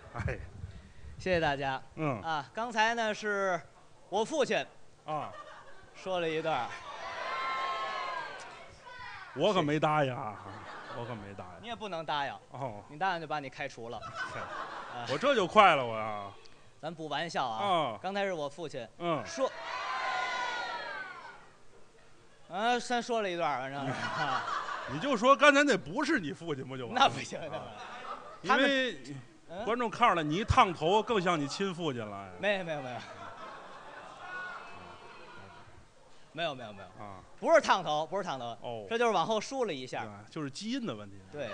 哎， 谢谢大家。刚才呢是我父亲说了一段， 我可没答应啊，我可没答应。 你也不能答应哦， 你答应就把你开除了。 我这就快了，我呀。 咱不玩笑啊。刚才是我父亲说，先说了一段，反正你就说刚才那不是你父亲不就完了？ 那不行， 因为观众看出来你一烫头更像你亲父亲了。 没有啊，不是烫头，不是烫头哦，这就是往后梳了一下， 就是基因的问题。 对，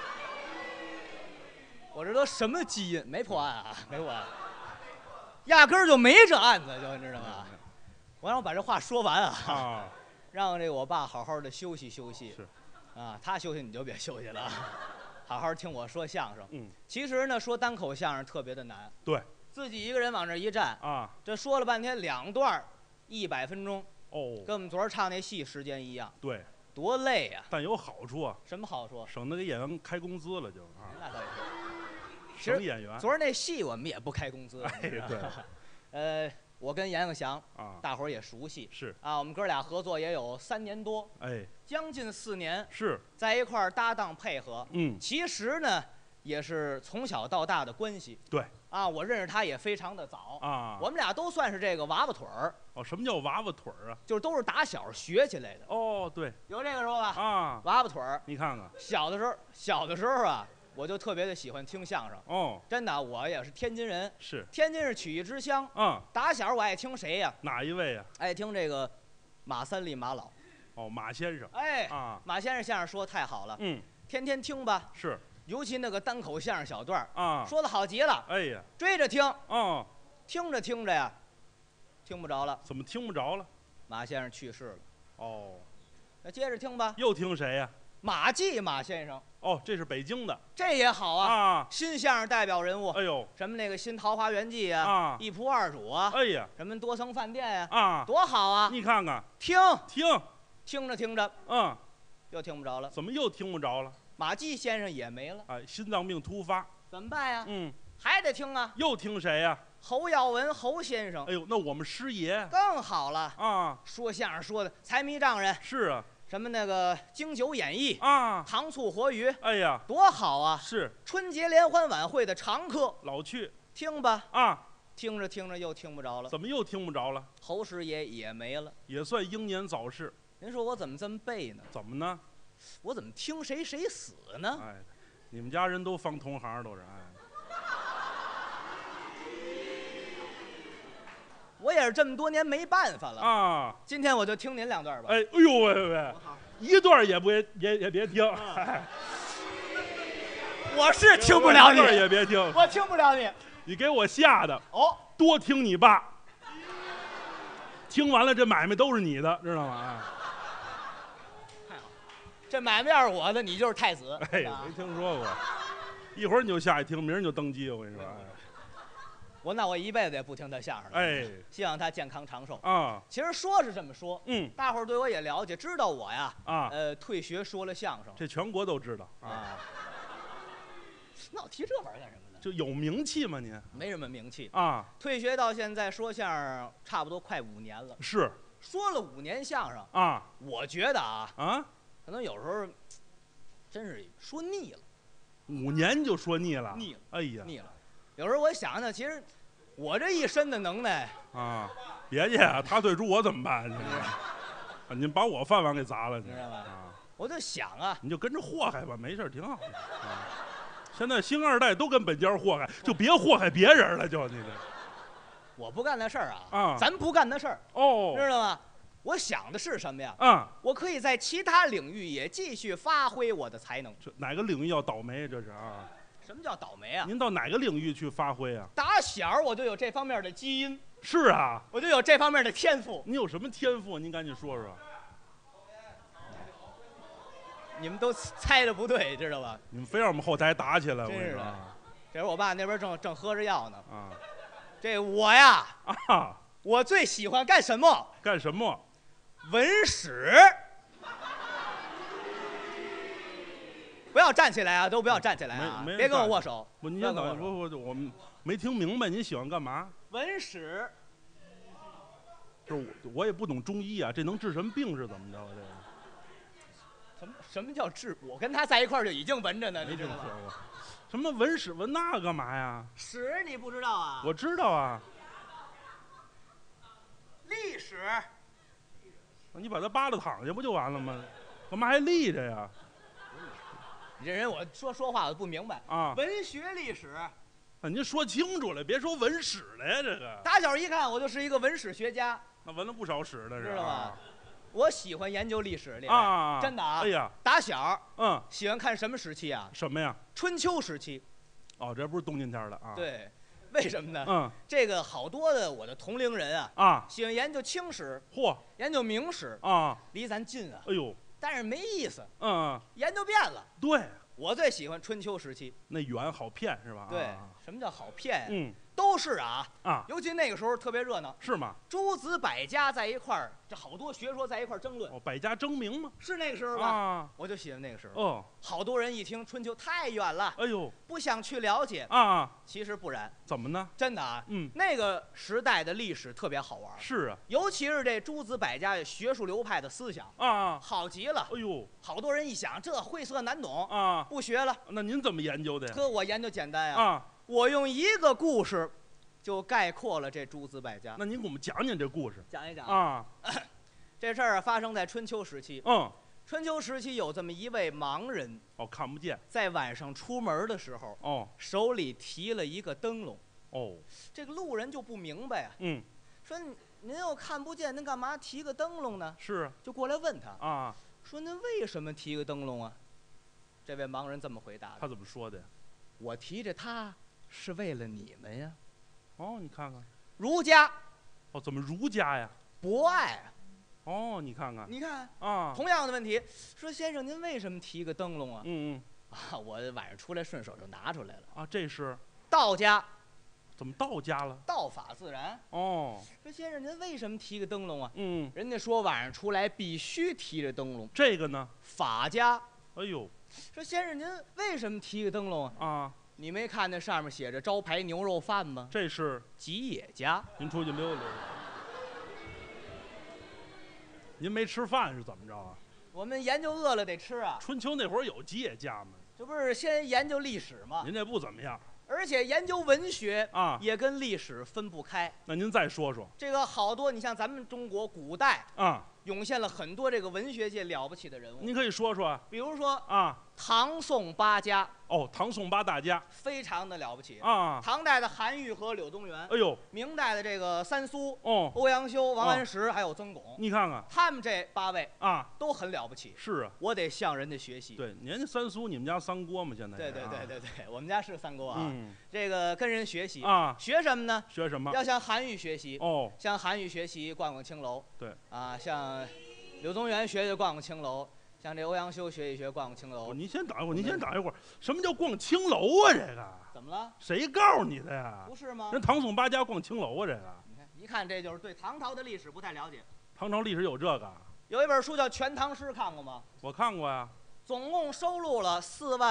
我这都什么基因？没破案啊，没破案，压根儿就没这案子，就你知道吗？我让我把这话说完啊，让这个我爸好好的休息休息。 是， 他休息你就别休息了，好好听我说相声。其实呢，说单口相声特别的难。 对， 自己一个人往这一站这说了半天2段100分钟。跟我们昨儿唱那戏时间一样， 对， 多累呀！ 但有好处啊。 什么好处？ 省得给演员开工资了，就那倒也是。省演员。 昨儿那戏我们也不开工资。 对。 我跟阎永祥大伙儿也熟悉。 是我们哥俩合作也有3年多，将近4年。 是在一块儿搭档配合。其实呢，也是从小到大的关系。 对。 我认识他也非常的早我们俩都算是这个娃娃腿儿。 什么叫娃娃腿儿啊？ 就是都是打小学起来的。 对， 有这个说吧？娃娃腿儿。 你看看， 小的时候我就特别的喜欢听相声。真的，我也是天津人。 是。 天津是曲艺之乡。打小我爱听谁呀？ 哪一位呀？ 爱听这个马三立马老。 马先生。 马先生相声说太好了。天天听吧。 是。 尤其那个单口相声小段说的好极了。 哎呀， 追着听。听着听着呀，听不着了。 怎么听不着了？ 马先生去世了。那接着听吧。 又听谁呀？ 马季马先生。 这是北京的。 这也好新相声代表人物。 哎呦， 什么那个新桃花源记啊，一仆二主啊。 哎呀， 什么多层饭店呀。多好啊！ 你看看， 听着听着，又听不着了。 怎么又听不着了？ 马季先生也没了。 心脏病突发。 怎么办呀？还得听啊。 又听谁呀？ 侯耀文侯先生。 哎呦，那我们师爷更好了说相声说的财迷丈人。 是啊。 什么那个京九演义糖醋活鱼。 哎呀， 多好啊！ 是春节联欢晚会的常客。 老去听吧听着听着又听不着了。 怎么又听不着了？ 侯师爷也没了。 也算英年早逝。 您说我怎么这么背呢？ 怎么呢？ 我怎么听谁死呢？ 你们家人都放同行都是我也是这么多年没办法了今天我就听您2段吧。 哎呦喂，一段也别听。 我是听不了你， 一段也别听， 我听不了你。 你给我吓的多听你爸。听完了这买卖都是你的，知道吗？ 太好，这买卖要是我的，你就是太子。 没听说过。一会儿你就下去听，明儿你就登基。我跟你说， 那我一辈子也不听他相声了。希望他健康长寿其实说是这么说，大伙儿对我也了解，知道我呀退学说了相声， 这全国都知道那我提这玩意儿干什么呢？ 就有名气吗？您没什么名气退学到现在说相声差不多快5年了。 是说了5年相声我觉得可能有时候真是说腻了。 5年就说腻了？ 腻了， 哎呀， 腻了。有时候我想想，其实我这一身的能耐别介他退出我怎么办？您把我饭碗给砸了， 知道吧？我就想你就跟着祸害吧，没事挺好的现在星2代都跟本家祸害，就别祸害别人了，就你这。 我不干那事儿咱不干那事儿知道吗？我想的是什么呀？我可以在其他领域也继续发挥我的才能。 哪个领域要倒霉？这是什么叫倒霉啊？ 您到哪个领域去发挥啊？ 打小我就有这方面的基因。 是啊， 我就有这方面的天赋。 你有什么天赋？您赶紧说说。 你们都猜的不对，知道吧？ 你们非让我们后台打起来， 真是的。 这会儿我爸那边正喝着药呢。这我呀我最喜欢干什么？ 干什么？ 文史。 不要站起来啊，都不要站起来啊，别跟我握手。 您等我没听明白，您喜欢干嘛？ 文史。 就是我也不懂中医啊，这能治什么病是怎么着？这什么叫治？我跟他在一块儿就已经闻着呢，你知道吗？ 什么文史文那干嘛呀？ 史你不知道啊？ 我知道啊。 历史。 你把他扒拉躺下不就完了吗？干嘛还立着呀？ 你这人我说话我不明白啊。 文学历史。 您说清楚了，别说文史了呀，这个。 打小一看我就是一个文史学家。 那闻了不少屎的是， 知道吧？我喜欢研究历史啊， 真的啊！ 哎呀， 打小喜欢看什么时期啊？ 什么呀？ 春秋时期。 哦，这不是冬天天了啊？ 对，为什么呢？这个好多的我的同龄人啊，喜欢研究清史，研究明史啊， 离咱近啊。 哎呦， 但是没意思，研究遍了。 对， 我最喜欢春秋时期， 那远好骗是吧？ 对，什么叫好骗呀？ 都是啊，尤其那个时候特别热闹， 是吗？ 诸子百家在一块儿，这好多学说在一块儿争论。 百家争鸣吗？ 是那个时候吧？我就喜欢那个时候。好多人一听春秋太远了， 哎呦， 不想去了解其实不然。 怎么呢？ 真的啊，那个时代的历史特别好玩。 是啊， 尤其是这诸子百家学术流派的思想好极了。 哎呦， 好多人一想这晦涩难懂不学了。 那您怎么研究的呀？ 哥，我研究简单呀。我用一个故事就概括了这诸子百家。 那您给我们讲讲这故事。 讲一讲这事儿发生在春秋时期。春秋时期有这么一位盲人， 看不见， 在晚上出门的时候，手里提了一个灯笼。这个路人就不明白啊。说您又看不见，您干嘛提个灯笼呢？ 是啊， 就过来问他说您为什么提个灯笼啊？这位盲人这么回答的。 他怎么说的呀？ 我提着它是为了你们呀。 你看看， 儒家。 怎么儒家呀？ 博爱。 你看看， 你看同样的问题，说先生您为什么提个灯笼啊？我晚上出来顺手就拿出来了。 这是道家。 怎么道家了？ 道法自然。说先生您为什么提个灯笼啊？人家说晚上出来必须提着灯笼。 这个呢？ 法家。 哎呦， 说先生您为什么提个灯笼啊？你没看那上面写着招牌牛肉饭吗？ 这是吉野家。 您出去溜溜。您没吃饭是怎么着啊？ 我们研究饿了得吃啊。 春秋那会儿有吉野家吗？ 这不是先研究历史吗？ 您这不怎么样。 而且研究文学也跟历史分不开。 那您再说说。 这个好多，你像咱们中国古代涌现了很多这个文学界了不起的人物。 您可以说说。 比如说唐宋八家。 唐宋八大家非常的了不起唐代的韩愈和柳宗元。 哎呦， 明代的这个三苏。欧阳修、王安石还有曾巩。 你看看， 他们这8位都很了不起。 是啊， 我得向人家学习。 对，您家三苏，你们家三锅嘛？现在。 对，我们家是三锅啊。这个跟人学习学什么呢？ 学什么？ 要向韩愈学习。向韩愈学习，逛逛青楼。 对。 向柳宗元学学，逛逛青楼。像这欧阳修学一学，逛逛青楼。 您先等一会儿，您先等一会儿。什么叫逛青楼啊？这个怎么了？ 谁告诉你的呀？ 不是吗？ 人唐宋八家逛青楼啊，这个。 你看，一看这就是对唐朝的历史不太了解。 唐朝历史有这个？ 有一本书叫《全唐诗》，看过吗？ 我看过呀。 总共收录了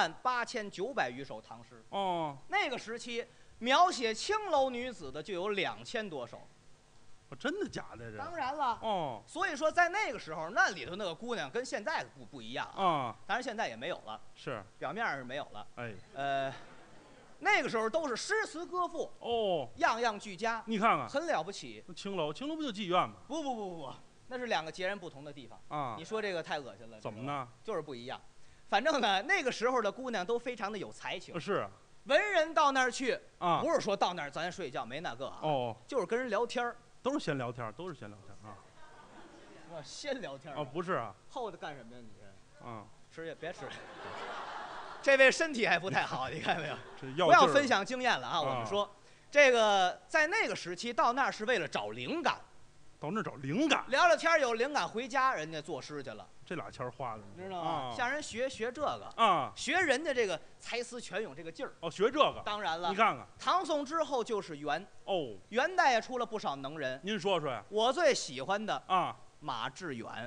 48900余首唐诗。那个时期描写青楼女子的就有2000多首。 真的假的？这当然了。所以说在那个时候，那里头那个姑娘跟现在不一样当然现在也没有了， 是表面上是没有了。 那个时候都是诗词歌赋样样俱佳。 你看看， 很了不起。 青楼不就妓院吗？ 不，那是2个截然不同的地方你说这个太恶心了。 怎么呢？ 就是不一样。反正呢，那个时候的姑娘都非常的有才情。 是。 文人到那儿去不是说到那儿咱睡觉，没那个就是跟人聊天。 都是闲聊天，都是闲聊天先聊天不是啊。 后头干什么呀？你这吃也别吃。这位身体还不太好，你看没有？不要分享经验了我们说，这个在那个时期到那儿是为了找灵感。 到那儿找灵感， 聊聊天有灵感，回家人家作诗去了。 这俩钱花的， 知道吗？向人学这个学人家这个才思泉涌这个劲儿。 学这个。 当然了， 你看看， 唐宋之后就是元。元代也出了不少能人。 您说说呀。 我最喜欢的马致远。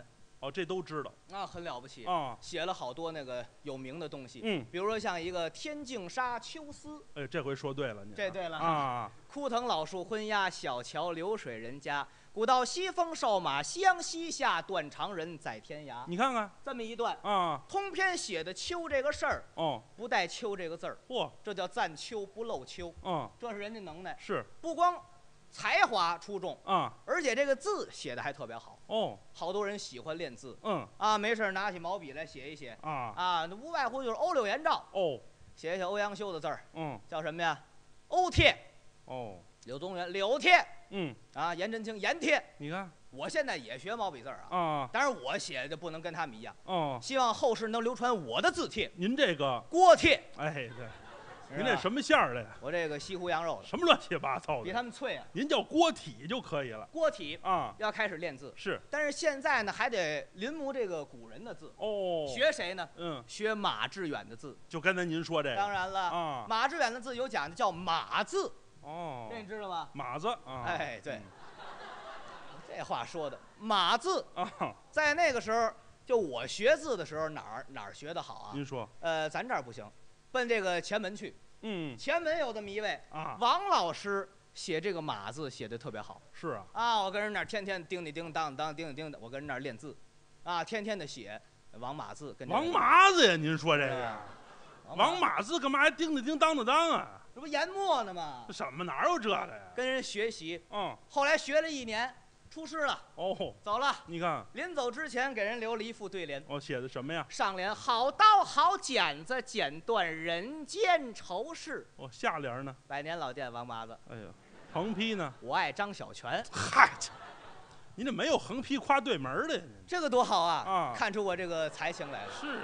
哦，这都知道。 啊，很了不起啊， 写了好多那个有名的东西。 嗯， 比如说像一个天净沙秋思。 哎，这回说对了，你这对了啊。 枯藤老树昏鸦，小桥流水人家。古道西风瘦马，湘西下，断肠人在天涯。 你看看这么一段啊， 通篇写的秋这个事儿， 哦， 不带秋这个字儿， 嚯， 这叫赞秋不漏秋。这是人家能耐， 是不光才华出众啊， 而且这个字写的还特别好。 哦， 好多人喜欢练字，没事拿起毛笔来写一写那无外乎就是欧柳颜照，写一写欧阳修的字儿，叫什么呀？欧帖，柳宗元柳帖，颜真卿颜帖。你看，我现在也学毛笔字啊，当然我写的不能跟他们一样，希望后世能流传我的字帖。 您这个锅帖， 哎，对。您这什么馅儿的呀？ 我这个西湖羊肉的。 什么乱七八糟的？ 比他们脆啊！ 您叫锅体就可以了。 锅体啊， 要开始练字是。 但是现在呢，还得临摹这个古人的字。学谁呢？学马致远的字。 就刚才您说这个。 当然了马致远的字有讲究，叫马字。这你知道吗？ 马字啊。 哎，对。这话说的，马字在那个时候，就我学字的时候，哪儿学的好啊？ 您说。 咱这儿不行，奔这个前门去。前门有这么一位王老师，写这个马字写的特别好。是啊。我跟人那儿天天叮叮当当叮叮的，我跟人那儿练字，天天的写王马字。跟王麻子呀？您说这个王马字干嘛还叮叮当当啊？ 这不研墨呢吗？ 什么哪有这个呀？ 跟人学习。后来学了1年。出师了走了。 你看， 临走之前给人留了一副对联。 写的什么呀？ 上联好刀好剪子，剪断人间愁事。 下联呢？ 百年老店王麻子。 哎呀，横批呢？ 我爱张小泉。 嗨，您这没有横批夸对门的呀？ 这个多好啊！看出我这个才情来了。 是。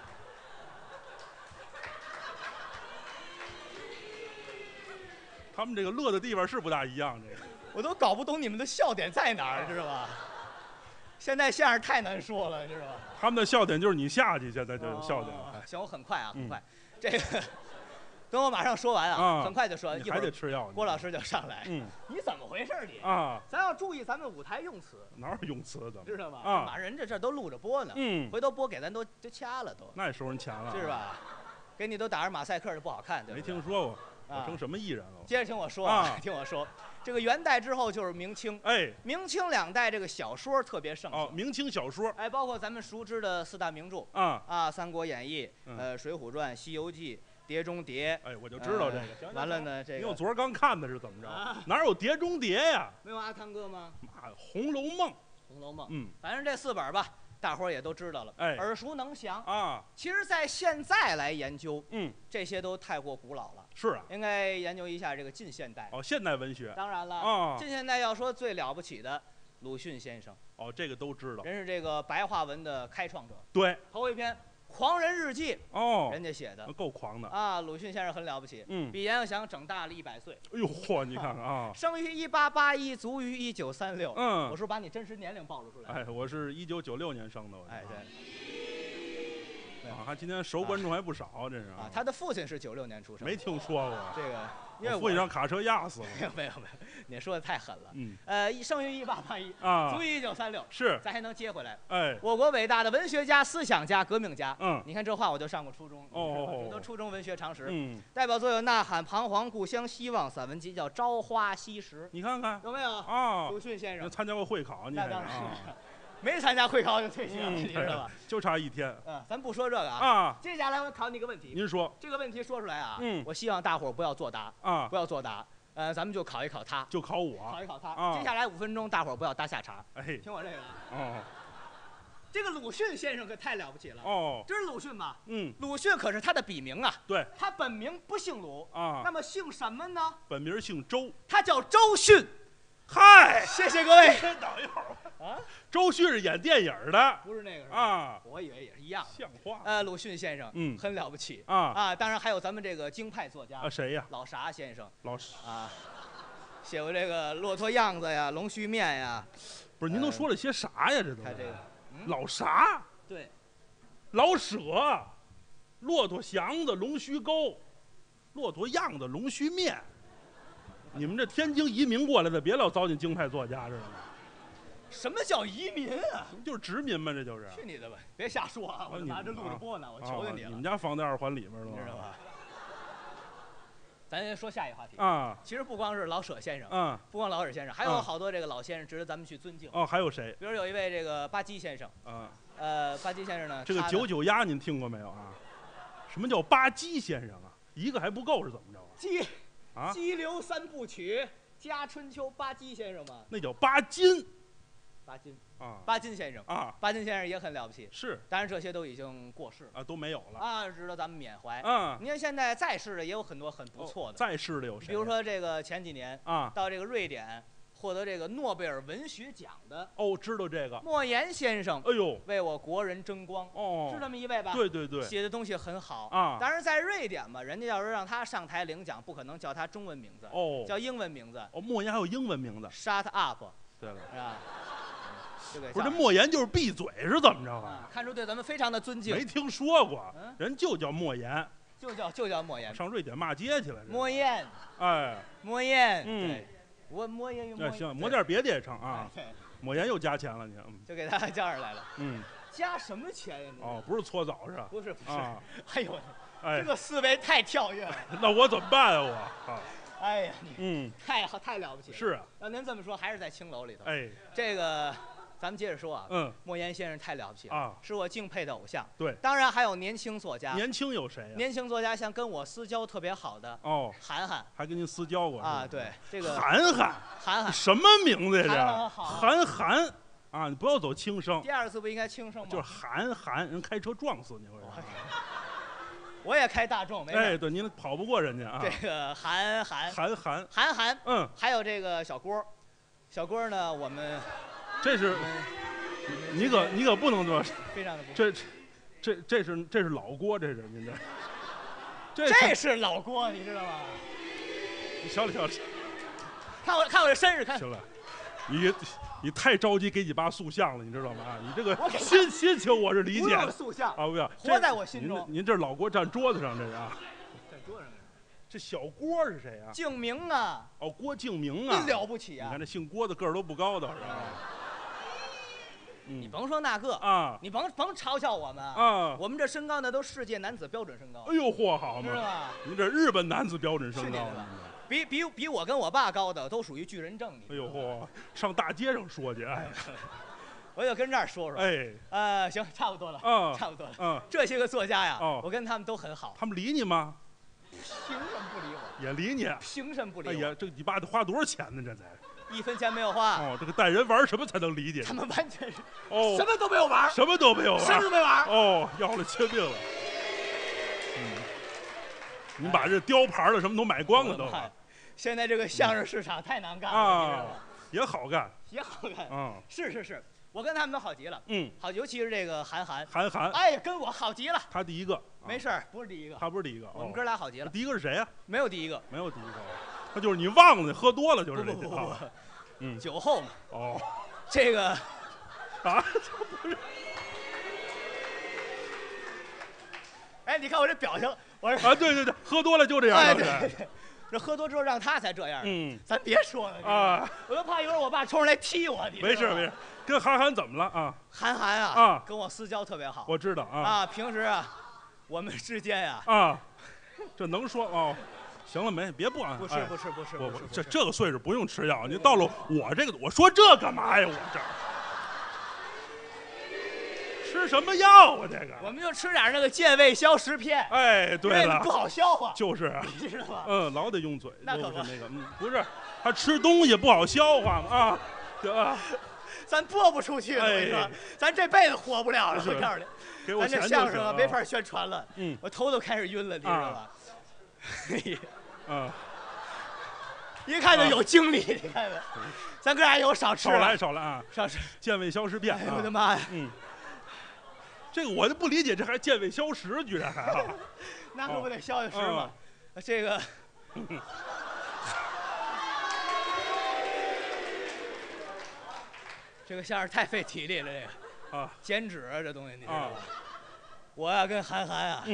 他们这个乐的地方是不大一样，这个。 我都搞不懂你们的笑点在哪儿，知道吧？现在相声太难说了，知道吧？ 他们的笑点就是你下去，现在就是笑点。 行，我很快很快。这个等我马上说完很快就说完。 你还得吃药。 郭老师就上来。你怎么回事你？咱要注意咱们舞台用词。 哪有用词的？ 知道吗？马人这都录着播呢。回头播给咱都掐了都。 那也收人钱了。 是吧？给你都打上马赛克就不好看，对吧？ 没听说过。我成什么艺人了？ 接着听我说听我说，这个元代之后就是明清，明清2代这个小说特别盛行。 明清小说， 包括咱们熟知的4大名著《三国演义》、水浒传》、西游记》、碟中谍。 我就知道这个。 完了呢，这个。 因为我昨儿刚看的是怎么着？哪有碟中谍呀？ 没有阿汤哥吗？ 《红楼梦》。《 红楼梦》。反正这4本吧。大伙儿也都知道了，耳熟能详其实，在现在来研究，这些都太过古老了。是啊，应该研究一下这个近现代。现代文学。当然了，近现代要说最了不起的，鲁迅先生。这个都知道。人是这个白话文的开创者。对。头一篇《狂人日记》人家写的。够狂的鲁迅先生很了不起，比阎鹤祥整大了100岁。哎呦嚯，你看看生于1881，卒于1936。我是不是把你真实年龄暴露出来？我是1996年生的。对。看今天熟观众还不少，真是他的父亲是96年出生。没听说过这个，因为父亲让卡车压死了。没有，你说的太狠了。生于1881，卒于1936。是，咱还能接回来。我国伟大的文学家、思想家、革命家。你看这话我就上过初中。这都初中文学常识。代表作有《呐喊》《彷徨》《故乡》《希望》散文集叫《朝花夕拾》。你看看有没有鲁迅先生参加过会考，你看没参加会考就退学了，你知道吧？就差1天。咱不说这个接下来我考你一个问题。您说这个问题说出来我希望大伙儿不要作答不要作答。咱们就考一考他，就考我，考一考他。接下来5分钟，大伙儿不要搭下茬。听我这个。这个鲁迅先生可太了不起了。这是鲁迅吧？鲁迅可是他的笔名啊。对。他本名不姓鲁那么姓什么呢？本名姓周，他叫周迅。嗨，谢谢各位。等一会儿周迅是演电影的，不是那个我以为也是一样。像话。鲁迅先生很了不起当然还有咱们这个京派作家谁呀？老啥先生。老写过这个《骆驼样子》呀，《龙须面》呀。不是您都说了些啥呀？这都。看这个老啥？对，老舍、骆驼祥子、龙须沟、骆驼样子、龙须面。你们这天津移民过来的，别老糟践京派作家，知道吗？ 什么叫移民啊？ 就是殖民嘛，这就是。 去你的吧！别瞎说啊！我拿着录着播呢，我求求你了。 你们家房在2环里面了， 知道吧？咱先说下一个话题啊。 其实不光是老舍先生，不光老舍先生，还嗯有好多这个老先生值得咱们去尊敬。 哦，还有谁？ 比如有一位这个巴基先生。巴基先生呢？ 这个99鸭您听过没有啊？什么叫巴基先生啊？一个还不够是怎么着啊？ 激流3部曲，家春秋，巴基先生嘛。 那叫巴金。 巴金先生啊， 巴金先生也很了不起。 是， 当然这些都已经过世啊，都没有了啊，值得咱们缅怀。 嗯， 你看现在在世的也有很多很不错的。 在世的有谁？ 比如说这个前几年啊， 到这个瑞典获得这个诺贝尔文学奖的。 哦，知道这个。 莫言先生。 哎呦， 为我国人争光。 哦， 是这么一位吧？ 对对对， 写的东西很好啊。 当然在瑞典嘛，人家要是让他上台领奖，不可能叫他中文名字， 哦， 叫英文名字。 哦，莫言还有英文名字。 Shut up。 对了， 是吧？ 不是这莫言就是闭嘴是怎么着啊？ 看出对咱们非常的尊敬。 没听说过，人就叫莫言， 就叫莫言。 上瑞典骂街去了。 莫言， 哎， 莫言， 对， 我莫言。 行，抹点别的也成啊。莫言又加钱了，你就给他叫上来了。加什么钱呀？ 哦，不是搓澡是吧？ 不是。 哎呦，这个思维太跳跃了。 那我怎么办啊？我哎呀，太了不起了。 是啊。 要您这么说，还是在青楼里头。 哎， 这个。咱们接着说啊，莫言先生太了不起了啊， 是我敬佩的偶像。 对， 当然还有年轻作家。 年轻有谁呀？ 年轻作家像跟我私交特别好的韩寒， 还跟您私交过啊？对，这个韩寒什么名字呀？韩寒啊，你不要走轻声。 第二次不应该轻声吗？ 就是韩，人开车撞死你会。 我也开大众，没事。 哎，对，您跑不过人家啊。 这个韩寒，还有这个小郭，小郭呢，我们。 这是，你可不能说， 非常的不。 这是老郭，这是您这是老郭，你知道吗？ 你小李， 看我这身世，看。 行了，你太着急给你爸塑像了，你知道吗？你这个心情我是理解的。 不用塑像啊，不要， 活在我心中。 您这老郭站桌子上，这是啊。 站桌子上。 这小郭是谁啊？ 敬明啊。 哦，郭敬明啊。 真了不起啊！ 你看这姓郭的个儿都不高的，是吧？ 你甭说那个啊， 你甭嘲笑我们啊！ 我们这身高呢都世界男子标准身高。 哎呦嚯，好嘛！ 是吧？ 您这日本男子标准身高， 比我跟我爸高的都属于巨人症。 哎呦嚯，上大街上说去，哎， 我就跟这儿说说。 哎， 行，差不多了，差不多了。这些个作家呀，我跟他们都很好。 他们理你吗？ 凭什么不理我？ 也理你。 凭什么不理我？ 哎呀，这你爸得花多少钱呢？这才。 1分钱没有花这个带人玩什么才能理解？ 他们完全是什么都没有玩， 什么都没有玩， 什么都没玩。 要了亲命了。您把这雕牌的什么都买光了都。 现在这个相声市场太难干了， 也好干， 也好干。是，我跟他们都好极了。好，尤其是这个韩寒，哎呀，跟我好极了。 他第一个， 没事，不是第一个， 他不是第一个， 我们哥俩好极了。 第一个是谁呀？ 没有第一个， 没有第一个。他就是你忘了，喝多了就是这个。酒后嘛。这个啊，不是。 哎，你看我这表情，我说啊，对，喝多了就这样。 哎，对，这喝多之后让他才这样。咱别说了啊，我都怕一会儿我爸冲上来踢我。 没事，跟韩寒怎么了啊？ 韩寒啊，跟我私交特别好。 我知道啊，平时啊，我们之间呀这能说哦。行了没？别不安。 不是， 这个岁数不用吃药。你到了我这个，我说这干嘛呀？我这吃什么药啊？这个我们就吃点那个健胃消食片。 哎，对了， 不好消化。 就是你知道吗？ 老得用嘴。 那可不是那个，不是他吃东西不好消化嘛咱播不出去了，我跟你说，咱这辈子活不了了。我告诉你， 给我钱就行。 咱这相声没法宣传了。我头都开始晕了，你知道吧？一看就有精力，你看没？咱哥俩以后少吃， 少来啊！ 少吃健胃消食片。 哎呦我的妈呀！ 这个我就不理解，这还健胃消食，居然还那可不得消消食嘛？这个，这个相声太费体力了，这个减脂啊，这东西你知道吧？我要跟韩寒啊。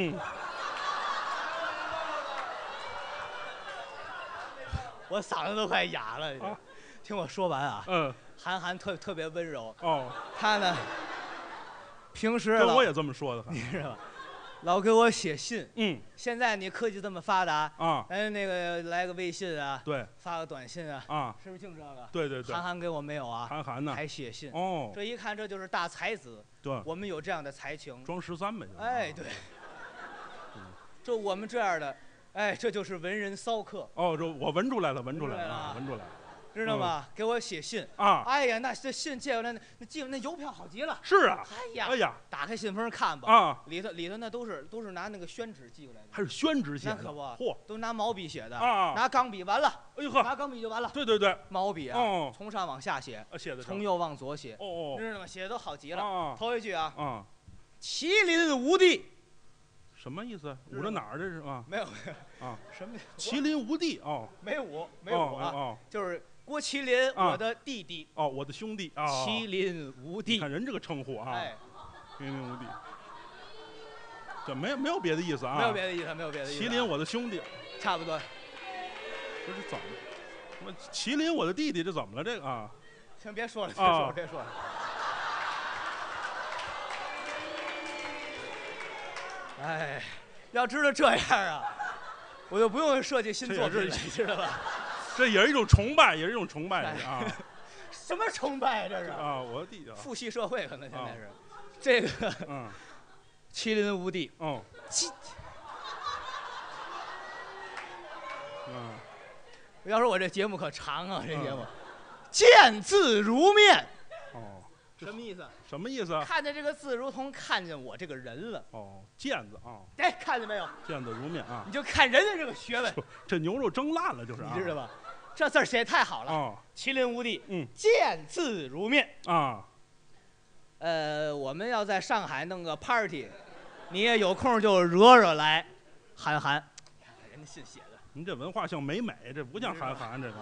我嗓子都快哑了，听我说完啊。 韩寒特别温柔。 哦， 他呢，平时跟我也这么说的， 你知道吧？老给我写信。 嗯， 现在你科技这么发达啊， 那个来个微信啊， 对， 发个短信啊， 啊， 是不是净这个？ 对对对。 韩寒给我没有啊？ 韩寒呢？ 还写信。 哦， 这一看这就是大才子。 对， 我们有这样的才情。 装13呗。 哎，对。就我们这样的，哎，这就是文人骚客。 哦，这我闻出来了，闻出来了，闻出来了。 知道吗？给我写信啊！ 哎呀，那这信借过来，那寄那邮票好极了。 是啊。 哎呀，打开信封看吧。 啊， 里头那都是拿那个宣纸寄过来的。 还是宣纸写的？ 那可不。 嚯， 都拿毛笔写的啊， 拿钢笔完了。 哎呦呵， 拿钢笔就完了。 对对对， 毛笔啊， 哦， 从上往下写， 写的从右往左写。 哦， 知道吗？写的都好极了。 啊， 头一句啊， 啊， 麒麟无敌。 什么意思？捂着哪儿这是啊？ 没有啊， 什么？ 麒麟无敌哦， 没捂啊， 哦， 就是郭麒麟，我的弟弟。 哦，我的兄弟啊。 麒麟无敌。 你看人这个称呼啊， 哎， 麒麟无敌。这没有别的意思啊？ 没有别的意思，没有别的意思。 麒麟我的兄弟， 差不多。 这是怎么？什么麒麟我的弟弟？这怎么了？这个啊？ 行，别说了，别说了。哎，要知道这样啊，我就不用设计新作品了，你知道吧？ 这也是一种崇拜，也是一种崇拜啊！ 什么崇拜这是？ 啊，我的弟弟。 父系社会可能现在是，这个麒麟无敌。 哦。 要说我这节目可长啊，这节目，见字如面。 哦。 什么意思？ 什么意思？ 看见这个字，如同看见我这个人了。 哦，见字啊！ 哎，看见没有？ 见字如面啊！ 你就看人家这个学问， 这牛肉蒸烂了就是。 你知道吧？这字写太好了。 哦， 麒麟无敌。 嗯， 见字如面啊。 我们要在上海弄个 party， 你也有空就惹来，韩寒。人家信写的。 您这文化像美，这不像韩寒这个。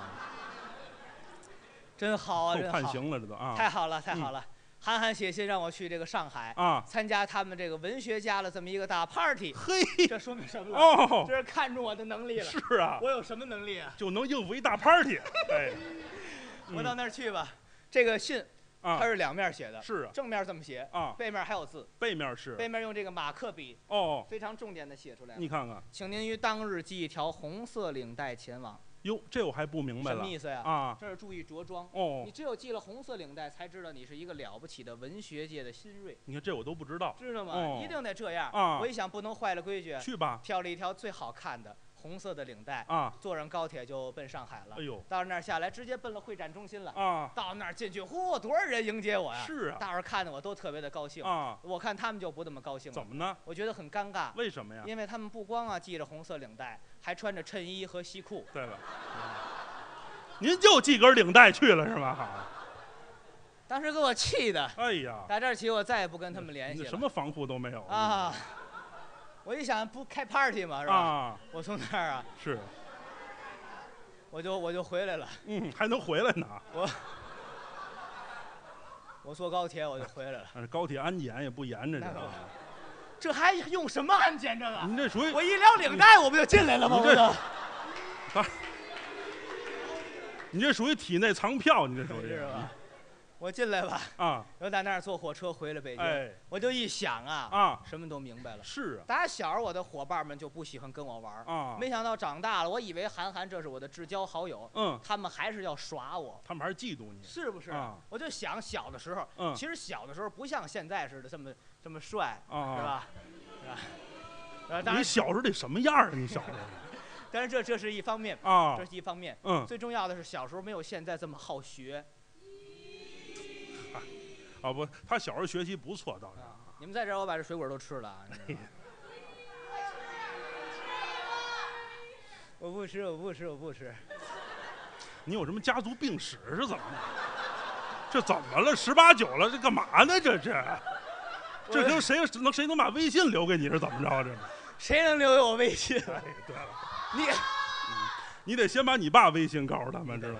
真好啊！ 受判刑了，这都啊！ 太好了，太好了！韩寒写信让我去这个上海啊， 参加他们这个文学家的这么一个大 party。 嘿， 这说明什么了？ 哦， 这是看中我的能力了。 是啊， 我有什么能力啊？ 就能应付一大 party。哎， 我到那儿去吧。这个信它是2面写的， 是啊， 正面这么写啊， 背面还有字。 背面是， 背面用这个马克笔哦， 非常重点的写出来。 你看看， 请您于当日系一条红色领带前往。 哟，这我还不明白了， 什么意思呀？ 啊， 这是注意着装哦。 你只有系了红色领带，才知道你是一个了不起的文学界的新锐。 你看这我都不知道， 知道吗？一定得这样啊！ 我一想，不能坏了规矩， 去吧。 挑了一条最好看的红色的领带啊， 坐上高铁就奔上海了。 哎呦， 到那儿下来，直接奔了会展中心了啊！ 到那儿进去，嚯，多少人迎接我呀！ 是啊， 大伙儿看着我都特别的高兴啊。 我看他们就不那么高兴了。 怎么呢？ 我觉得很尴尬。 为什么呀？ 因为他们不光系着红色领带，还穿着衬衣和西裤。 对了。您就系根领带去了是吗？好， 当时给我气的。 哎呀， 打这儿起我再也不跟他们联系了。 什么防护都没有啊！我一想，不开 party 嘛，是吧？ 啊， 我从那儿啊， 是， 我就回来了。 还能回来呢。 我坐高铁我就回来了。 高铁安检也不严着， 这还用什么安检这个？ 您这属于我一撩领带，我不就进来了吗？ 你这属于体内藏票，你这属于是吧？我进来吧， 啊， 我在那儿坐火车回了北京， 哎， 我就一想啊， 什么都明白了。 是啊， 打小我的伙伴们就不喜欢跟我玩啊， 没想到长大了，我以为韩寒这是我的至交好友，他们还是要耍我， 他们还是嫉妒你， 是不是？我就想小的时候，其实小的时候不像现在似的这么帅，是吧？ 你小时候得什么样啊？你小时候？ 但是这是一方面啊， 这是一方面。最重要的是小时候没有现在这么好学。 啊不，他小时候学习不错，倒是。 你们在这儿，我把这水果都吃了。我不吃，我不吃，我不吃。 你有什么家族病史是怎么的？这怎么了？18、9了，这干嘛呢？这跟谁能把微信留给你是怎么着？这谁能留给我微信？ 哎，对了，你得先把你爸微信告诉他们，知道吗？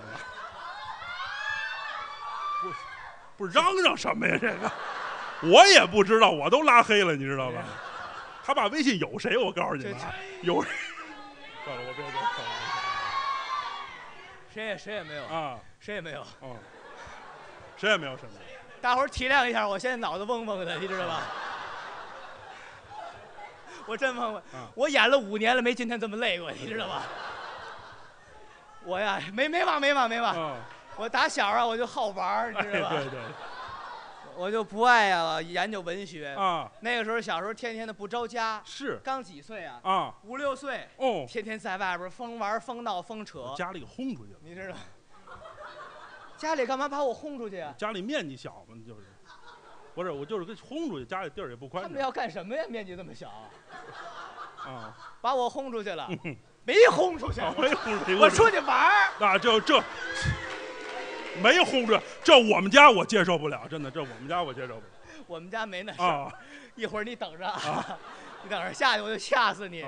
不嚷嚷什么呀？这个我也不知道，我都拉黑了，你知道吧？他把微信有谁？我告诉你们，有人。算了，我别说。 谁也没有啊，谁也没有。 谁也没有什么。 大伙儿体谅一下，我现在脑子嗡嗡的，你知道吧？我真嗡嗡，我演了5年了，没今天这么累过，你知道吧？我呀，没忘。我打小啊，我就好玩，你知道吧？ 对。 我就不爱啊研究文学啊。 那个时候小时候天天的不着家， 是刚几岁啊？ 啊 ，5、6岁。 哦， 天天在外边疯玩、疯闹、疯扯， 家里给轰出去了。 你知道？家里干嘛把我轰出去啊？ 家里面积小嘛，就是。不是，我就是给轰出去，家里地儿也不宽。 他们要干什么呀？面积这么小。 啊， 把我轰出去了。没轰出去， 没轰出去， 我出去玩儿。 那这没轰出去，这我们家我接受不了，真的，这我们家我接受不了。 我们家没那事儿。一会儿你等着，你等着下去我就吓死你。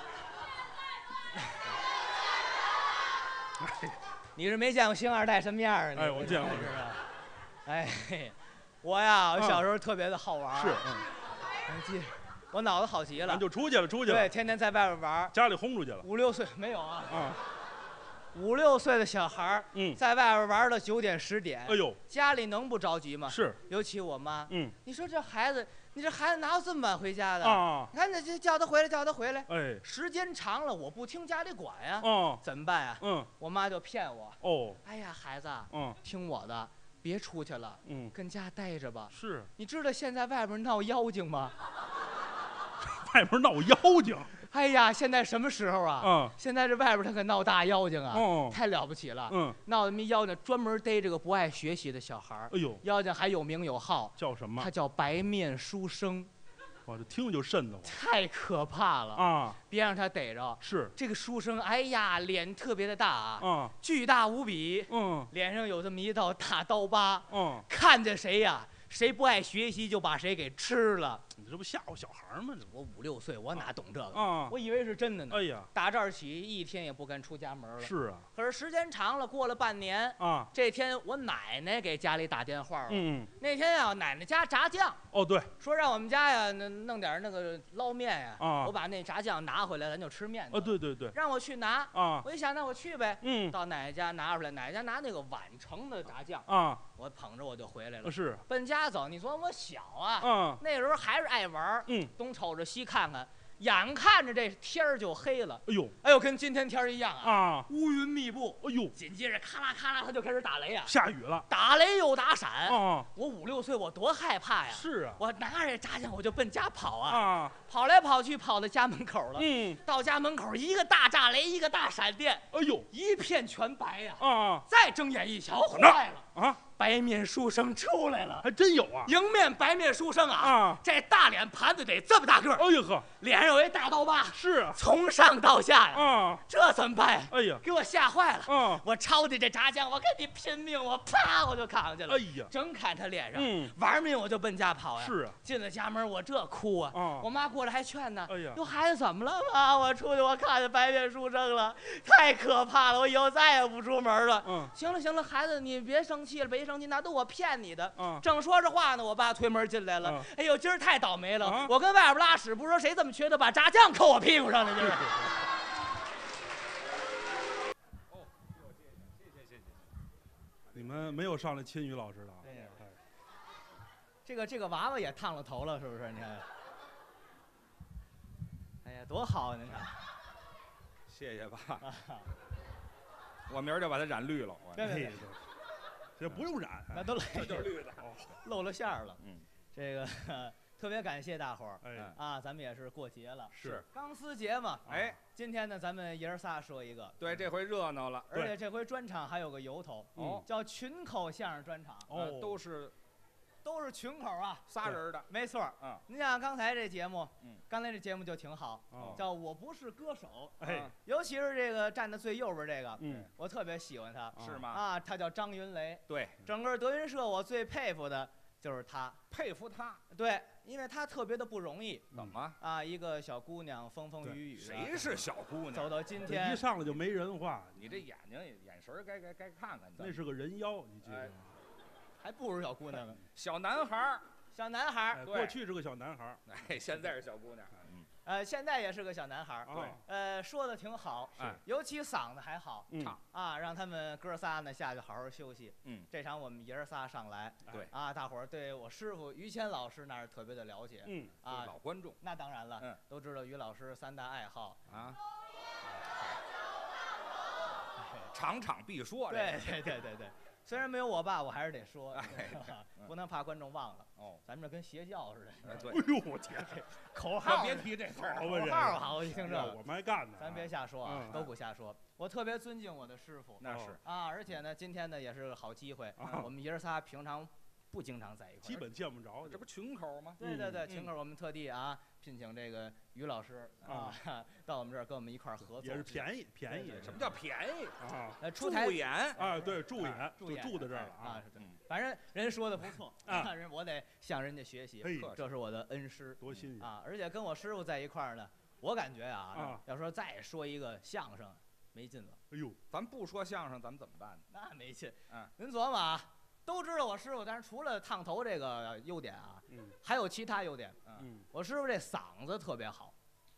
你是没见过星二代什么样啊？ 哎，我见过。 哎，我呀，我小时候特别的好玩。 是， 我脑子好极了。 咱就出去了。 对，天天在外边玩。 家里轰出去了。 5、6岁没有啊。5、6岁的小孩在外边玩到9点10点。 哎呦， 家里能不着急吗？ 是， 尤其我妈。你说这孩子，你这孩子哪有这么晚回家的？你看这叫他回来。 哎， 时间长了，我不听家里管呀。怎么办呀？我妈就骗我。哎呀，孩子，听我的，别出去了。跟家待着吧。 是。 你知道现在外边闹妖精吗？ 外边闹妖精。 哎呀，现在什么时候啊？现在这外边他可闹大妖精啊！太了不起了。闹那么妖精，专门逮这个不爱学习的小孩。 哎呦， 妖精还有名有号， 叫什么？ 他叫白面书生。 我这听着就瘆得慌。 太可怕了啊！别让他逮着。是这个书生，哎呀，脸特别的大啊，巨大无比。脸上有这么一道大刀疤。看见谁呀？谁不爱学习就把谁给吃了。 你这不吓唬小孩吗？ 我5、6岁，我哪懂这个啊？ 我以为是真的呢。 哎呀， 打这儿起一天也不敢出家门了。 是啊。 可是时间长了，过了半年啊，这天我奶奶给家里打电话了。那天呀，奶奶家炸酱。对。说让我们家呀弄点那个捞面呀。我把那炸酱拿回来，咱就吃面。 对。 让我去拿啊。我一想，那我去呗。到奶奶家拿出来，奶奶家拿那个碗盛的炸酱啊。我捧着我就回来了。是。奔家走，你说我小啊。那时候还是爱玩。东瞅着西看看，眼看着这天儿就黑了。哎呦，跟今天天儿一样啊！乌云密布。哎呦，紧接着咔啦咔啦，他就开始打雷啊！ 下雨了， 打雷又打闪。我5、6岁，我多害怕呀！是啊，我拿着炸酱我就奔家跑啊！跑来跑去，跑到家门口了。到家门口，一个大炸雷，一个大闪电。哎呦，一片全白呀！再睁眼一瞧，坏了啊！白面书生出来了， 还真有啊！ 迎面白面书生啊！这大脸盘子得这么大个儿， 哎呦呵， 脸上有一大刀疤， 是啊， 从上到下呀，这怎么办呀？ 哎呀， 给我吓坏了！我抄起这炸酱，我跟你拼命，我啪我就扛上去了，哎呀，正砍他脸上，玩命我就奔家跑呀！是啊，进了家门我这哭啊！我妈过来还劝呢，哎呀，哟孩子怎么了妈？我出去我看见白面书生了，太可怕了，我以后再也不出门了。行了，孩子你别生气了，别生气，那都我骗你的。正说着话呢，我爸推门进来了。哎呦，今儿太倒霉了！我跟外边拉屎，不说谁这么缺德，把炸酱扣我屁股上了，这是。 谢。你们没有上来亲于老师的。 这个娃娃也烫了头了，是不是？你看。哎呀，多好啊！你看。 谢谢吧。我明儿就把它染绿了。 对。 这不用染， 那都这就是绿的， 露了馅儿了。这个特别感谢大伙儿。啊，咱们也是过节了， 是钢丝节嘛。哎，今天呢，咱们爷儿仨说一个。 对，这回热闹了， 而且这回专场还有个由头，叫群口相声专场。都是群口啊 ，仨人的， 没错。您像刚才这节目，刚才这节目就挺好，叫我不是歌手。尤其是这个站在最右边这个，我特别喜欢他。 是吗？ 啊，他叫张云雷。 对， 整个德云社我最佩服的就是他。 佩服他？ 对，因为他特别的不容易。 怎么？ 啊，一个小姑娘风风雨雨。 谁是小姑娘？ 走到今天， 一上来就没人话。 你这眼神该看看。 那是个人妖，你记得？ 还不如小姑娘呢。 小男孩儿， 小男孩儿， 过去是个小男孩儿， 哎，现在是小姑娘。 现在也是个小男孩儿。 对， 说的挺好，尤其嗓子还好，唱啊，让他们哥仨呢下去好好休息。这场我们爷儿仨上来， 对啊，大伙儿对我师傅于谦老师那是特别的了解，啊， 老观众， 那当然了，都知道于老师3大爱好啊。场场必说， 对，虽然没有我爸，我还是得说，不能怕观众忘了。咱们这跟邪教似的。 对，哎呦我天， 口号别提这事儿， 口号好，我一听这个， 我们还干呢。 咱别瞎说啊，都不瞎说。我特别尊敬我的师傅， 那是啊，而且呢，今天呢也是个好机会，我们爷儿仨平常不经常在一块儿， 基本见不着， 这不群口吗？ 对，群口我们特地啊聘请这个于老师啊到我们这儿跟我们一块儿合作， 也是便宜。 什么叫便宜啊？ 出台助演啊，对，助演就住在这儿了啊。反正人说的不错啊，我得向人家学习，这是我的恩师， 多新鲜啊！而且跟我师傅在一块儿呢，我感觉啊，要说再说一个相声没劲了。 哎呦， 咱不说相声，咱们怎么办呢？ 那没劲。您琢磨啊。都知道我师傅，但是除了烫头这个优点啊，还有其他优点。我师傅这嗓子特别好。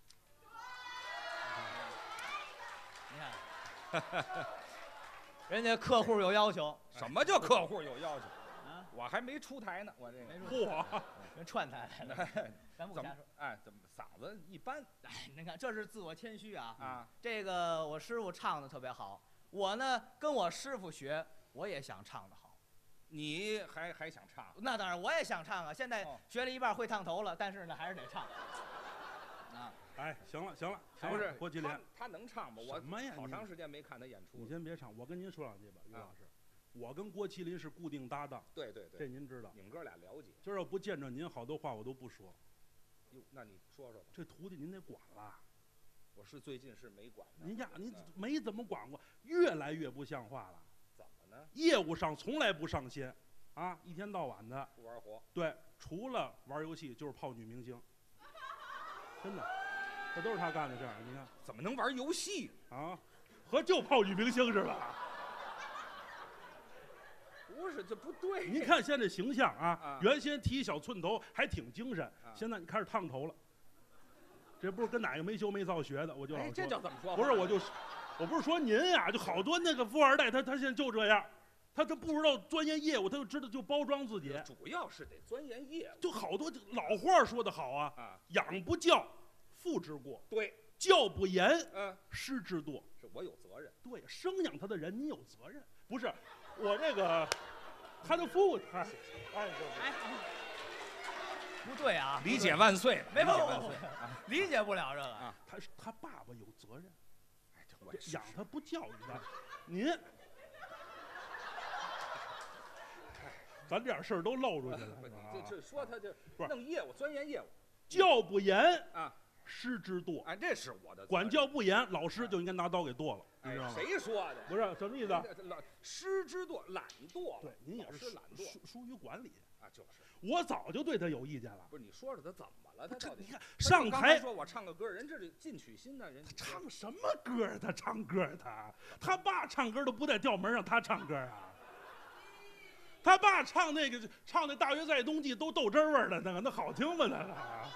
你看，人家客户有要求。 什么叫客户有要求？啊，我还没出台呢，我这个。 嚯，人串台来了。咱不瞎说。 怎么嗓子一般？ 您看，这是自我谦虚啊。这个我师傅唱的特别好，我呢跟我师傅学，我也想唱的好。 你还想唱？ 那当然，我也想唱啊！现在学了一半会烫头了，但是呢，还是得唱。 哎，行了， 不是郭麒麟， 他能唱吗？我什么呀？ 好长时间没看他演出。 你先别唱，我跟您说两句吧，于老师。我跟郭麒麟是固定搭档。 对， 这您知道。 你们哥俩了解。 今儿要不见着您，好多话我都不说。 哟，那你说说吧。 这徒弟您得管了。 我是最近是没管。 您没怎么管过，越来越不像话了。 怎么呢？ 业务上从来不上心，啊，一天到晚的不玩活。 对，除了玩游戏就是泡女明星，真的，这都是他干的事儿。你看， 怎么能玩游戏啊？和就泡女明星是吧？ 不是，这不对。 您看现在形象啊，原先剃小寸头还挺精神，现在你开始烫头了。这不是跟哪个没羞没臊学的，我就老说。 这叫怎么说？ 不是，我不是说您呀，就好多那个富二代，他现在就这样，他不知道钻研业务，他就知道就包装自己。 主要是得钻研业务。 就好多老话说得好啊，养不教，父之过。 对， 教不严，师之惰。 是我有责任。 对，生养他的人你有责任。不是，我这个他的父亲， 不对啊！ 理解万岁， 没不理解不了这个啊。 他爸爸有责任， 我养他不教育他，您，咱这点事儿都露出去了。 这说他就弄业务，钻研业务， 教不严啊， 师之惰。 哎，这是我的管教不严，老师就应该拿刀给剁了，你知道吗？ 谁说的？ 不是什么意思？ 师之惰，懒惰。 对，您也是懒惰， 疏于管理啊，就是。 我早就对他有意见了。 不是，你说说他怎么了？他到底你看上台说我唱个歌，人这是进取心呢，人他唱什么歌啊？他唱歌他爸唱歌都不带调门让他唱歌啊。他爸唱那大约在冬季都豆汁味儿的那好听吗？那个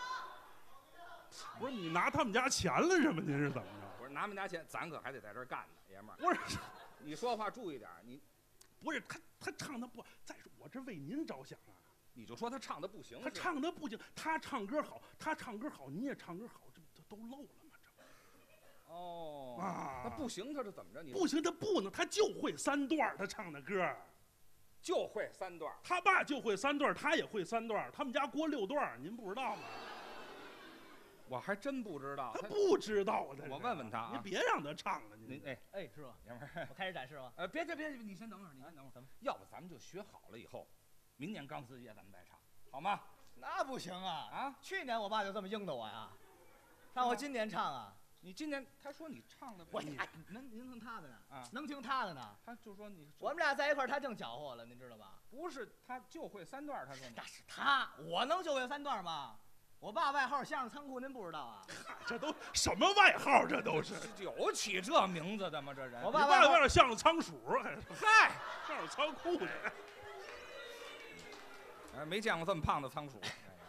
不是你拿他们家钱了是吗？您是怎么着？ 不是拿我们家钱，咱可还得在这儿干呢，爷们儿。 不是， 你说话注意点，你不是他唱的不？再说我这为您着想啊。 你就说他唱的不行， 他唱的不行，他唱歌好，你也唱歌好，这都漏了吗？这哦啊，那不行，他是怎么着？你不行，他不能，他就会3段，他唱的歌就会3段。 他爸就会3段，他也会3段，他们家锅6段，您不知道吗？ 我还真不知道， 他不知道的。 我问问他啊， 您别让他唱了， 您哎，师傅， 爷们儿， 我开始展示吗？ 别，你先等会儿，怎么？要不咱们就学好了以后。明年钢丝节咱们再唱，好吗？ 那不行啊！去年我爸就这么应的我呀，让我今年唱啊。 你今年他说你唱的不， 您听他的呢能听他的呢。 他就说你， 我们俩在一块儿，他正搅和了，您知道吧？ 不是，他就会3段，他说那是他，我能就会3段吗？我爸外号相声仓库，您不知道啊？ 这都什么外号？这都是有起这名字的吗？这人， 我爸外号相声仓鼠， 嗨， 相声仓库的。 没见过这么胖的仓鼠。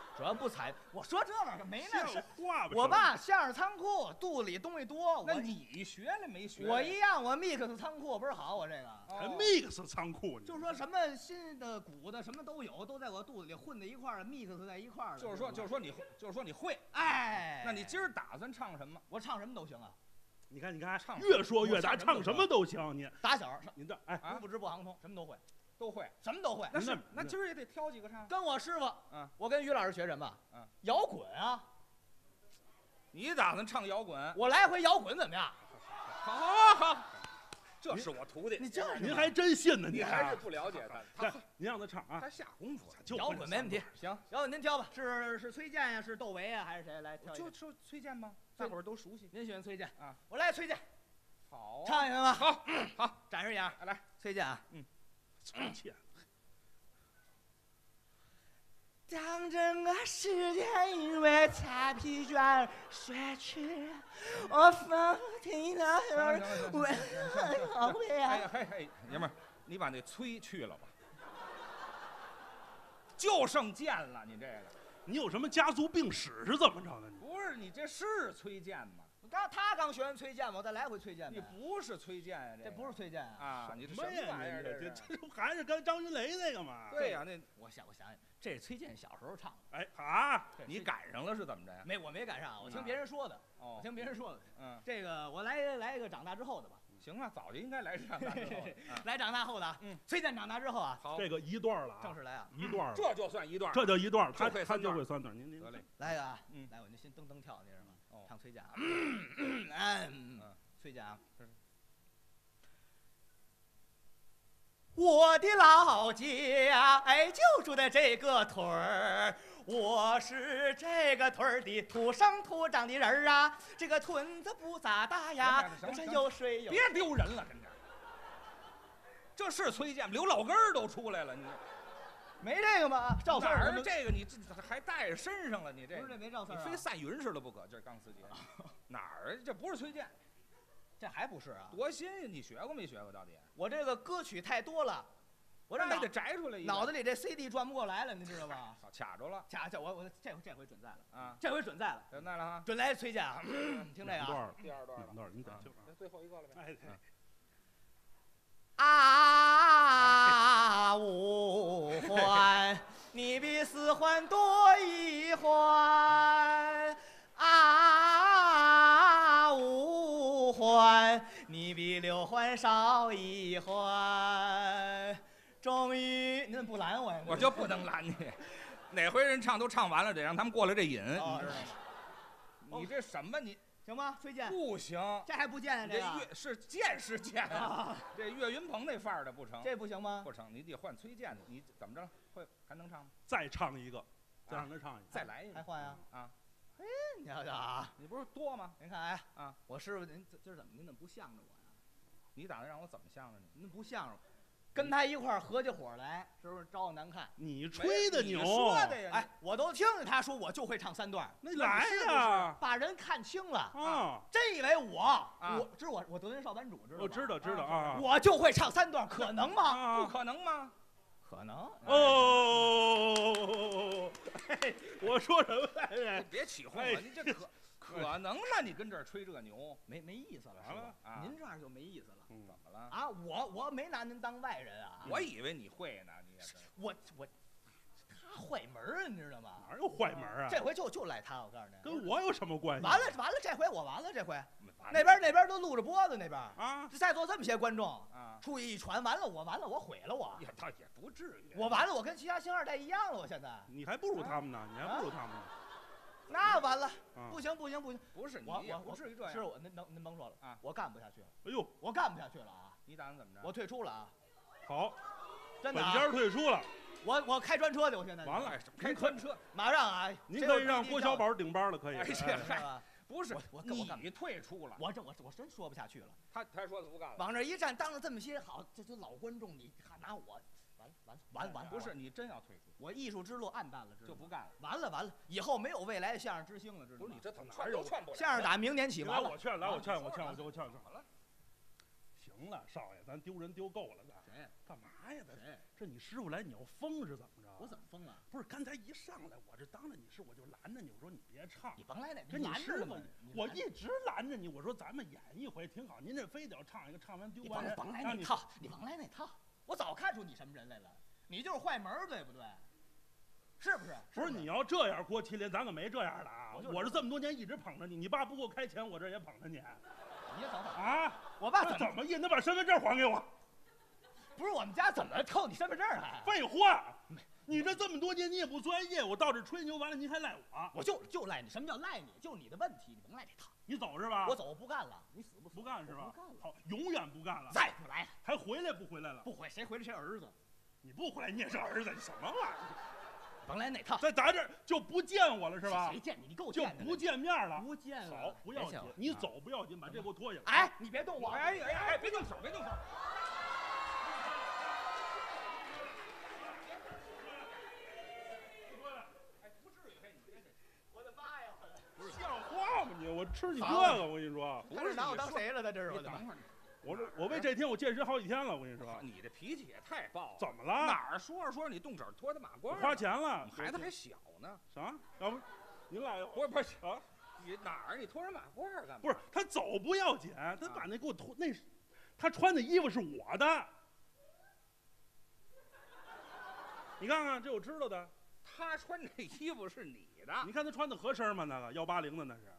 主要不踩。我说这玩意儿没那事。 话吧。 我爸相声仓库肚子里东西多。 那你学了没学？ 我一样，我 mix 仓库不是好，我这个。 还 mix 仓库呢？ 就是说什么新的、古的，什么都有，都在我肚子里混在一块儿 ，mix 在一块儿。 就是说你会。 哎， 那你今儿打算唱什么？ 我唱什么都行啊。 你看，越说越大，唱什么都行。你打小， 您这哎， 不知不行通，什么都会。 都会， 什么都会。 那今儿也得挑几个唱。 跟我师傅，我跟于老师学什么？摇滚啊。 你打算唱摇滚？ 我来回摇滚怎么样？ 好，这是我徒弟。 您还真信呢？ 你还是不了解他。 您让他唱啊， 他下功夫。 摇滚没问题。 行， 摇滚您挑吧，是崔健呀，是窦唯呀，还是谁来挑？ 就说崔健吧，大伙儿都熟悉。 您喜欢崔健啊？ 我来崔健。 好， 唱一个吧。 好， 展示一下。 来， 崔健啊。 崔健。 当整个世界因为太疲倦而睡去，我放听了为何会啊？ 嘿，爷们儿，你把那崔去了吧，就剩健了。你这个， 你有什么家族病史是怎么着的？ 不是，你这是崔健吗？ 他刚学完崔健，我再来回崔健。 你不是崔健呀？ 这不是崔健啊！你这什么玩意儿？ 这不还是跟张云雷那个吗？ 对呀，那我想想，这是崔健小时候唱的。 哎啊， 你赶上了是怎么着呀？ 我没赶上，我听别人说的。我听别人说的。这个我来一个长大之后的吧。 行啊，早就应该来长大之后。 来长大后的。崔健长大之后啊， 这个一段了啊， 正式来啊， 一段， 这就算一段， 这叫一段，他就会三段。您得嘞， 来一个啊，来，我就先噔跳，你知道吗？唱崔健啊，崔健啊，我的老家哎就住在这个屯儿，我是这个屯儿的土生土长的人啊，这个屯子不咋大呀，有水有。 别丢人了，跟这。这是崔健，刘老根儿都出来了，你。 没这个吗？赵四儿这个你这还带着身上了，你这不是这没赵四儿， 你非赛云似的不可。这是钢丝节，哪儿？这不是崔健， 这还不是啊？ 多新鲜！你学过没学过？到底？ 我这个歌曲太多了，我这还得摘出来一个。 脑子里这 CD 转不过来了，你知道吗？ 卡住了。 我这回准在了啊！ 这回准在了， 准在了哈！ 准来崔健啊！你听这个啊， 第二段， 你得听。 最后一个了呗。 啊，五环，你比四环多一环。啊，五环，你比六环少一环。终于，您不拦我呀？ 我就不能拦你。哪回人唱都唱完了，得让他们过来这瘾，你知道吗？你这什么你？ 行吗？崔健不行， 这还不见啊？这是健啊！这岳云鹏那范儿的不成， 这不行吗？ 不成，你得换崔健的。你怎么着？会还能唱吗？ 再唱一个，再让他唱一个， 再来一个， 还换呀？ 啊！ 哎，你瞧瞧啊！ 你不是多吗？ 您看，哎啊， 我师傅，您今儿怎么您怎么不向着我呀？ 你打算让我怎么向着你？ 您不向着我。跟他一块儿合起伙来，是不是招我难看？ 你吹的牛， 说的呀！ 哎，我都听着他说，我就会唱3段。 那来呀， 把人看清了啊！ 真以为我知道我德云少班主，知道吗？ 我知道啊！ 我就会唱3段，可能吗？ 不可能吗？ 可能。 哦，我说什么来着？ 别起哄了，你这可能吗？你跟这儿吹这牛， 没意思了，是吧？您这样就没意思了。 怎么了？ 啊，我没拿您当外人啊！ 我以为你会呢，你也是。 他坏门啊，你知道吗？ 哪有坏门啊？ 这回就赖他，我告诉你。 跟我有什么关系？ 完了，这回我完了，这回那边都露着脖子，那边啊，在座这么些观众啊，出去一传，完了，我毁了我。 也倒也不至于。 我完了，我跟其他星二代一样了，我现在。 你还不如他们呢，你还不如他们呢。 那完了，不行， 不是你也不至于这样。 是我您甭说了啊，我干不下去了。 哎呦， 我干不下去了啊！ 你打算怎么着？ 我退出了啊！ 好， 真的。 本家退出了。 我开专车去，我现在。 完了， 开专车， 马上啊！ 您可以让郭小宝顶班了，可以。 不是你退出了， 我真说不下去了。 他说他不干了， 往这一站，当着这么些好，这老观众，你看拿我。完！ 不是你真要退出， 我艺术之路暗淡了， 就不干了。 完了，以后没有未来的相声之星了，知道吗？ 不是你这怎么劝都劝不了。 相声打明年起完了。 我劝，我劝。好了， 行了，少爷，咱丢人丢够了，咱谁？ 干嘛呀？ 谁？ 这你师傅来，你要疯是怎么着？ 我怎么疯了？ 不是，刚才一上来，我这当着你师傅就拦着你，我说你别唱。 你甭来那， 跟你师傅，我一直拦着你，我说咱们演一回挺好，您这非得要唱一个，唱完丢完人。 甭来那套，你甭来那套，我早看出你什么人来了，你就是坏门，对不对？是不是？ 不是你要这样，郭麒麟，咱可没这样的啊！我是这么多年一直捧着你，你爸不给我开钱，我这也捧着你。 你等会儿啊！ 我爸怎么印？他把身份证还给我。 不是我们家怎么扣你身份证还？ 废话，你这么多年你也不专业，我到这吹牛完了，您还赖我？ 我就赖你，什么叫赖你？就是你的问题，你甭赖这套。 你走是吧？ 我走，我不干了。你死不干是吧？ 不干了。 好，永远不干了。 再不来了。 还回来不回来了？ 不回，谁回来谁儿子。 你不回来你也是儿子，你什么玩意儿？ 甭来那套， 在咱这儿就不见我了是吧？ 谁见你？你给我见就不见面了。 不见了。 好，不要紧，你走不要紧，把这给我脱下来。 哎，你别动我！ 哎，别动手，别动手！ 我的妈呀！ 不是像话吗你？我吃你这个，我跟你说。 他这拿我当谁了？他这是我。 等会儿。 我为这天我健身好几天了，我跟你说。 你这脾气也太暴了。 怎么了？ 哪儿说着你动手脱他马褂？ 花钱了， 孩子还小呢。 啥？要不您来一回？不是啊，你哪儿？你脱人马褂干嘛？ 不是他走不要紧，他把那给我脱，那是他穿的衣服是我的。你看看，这我知道的。 他穿这衣服是你的。 你看他穿的合身吗？那个180的那是。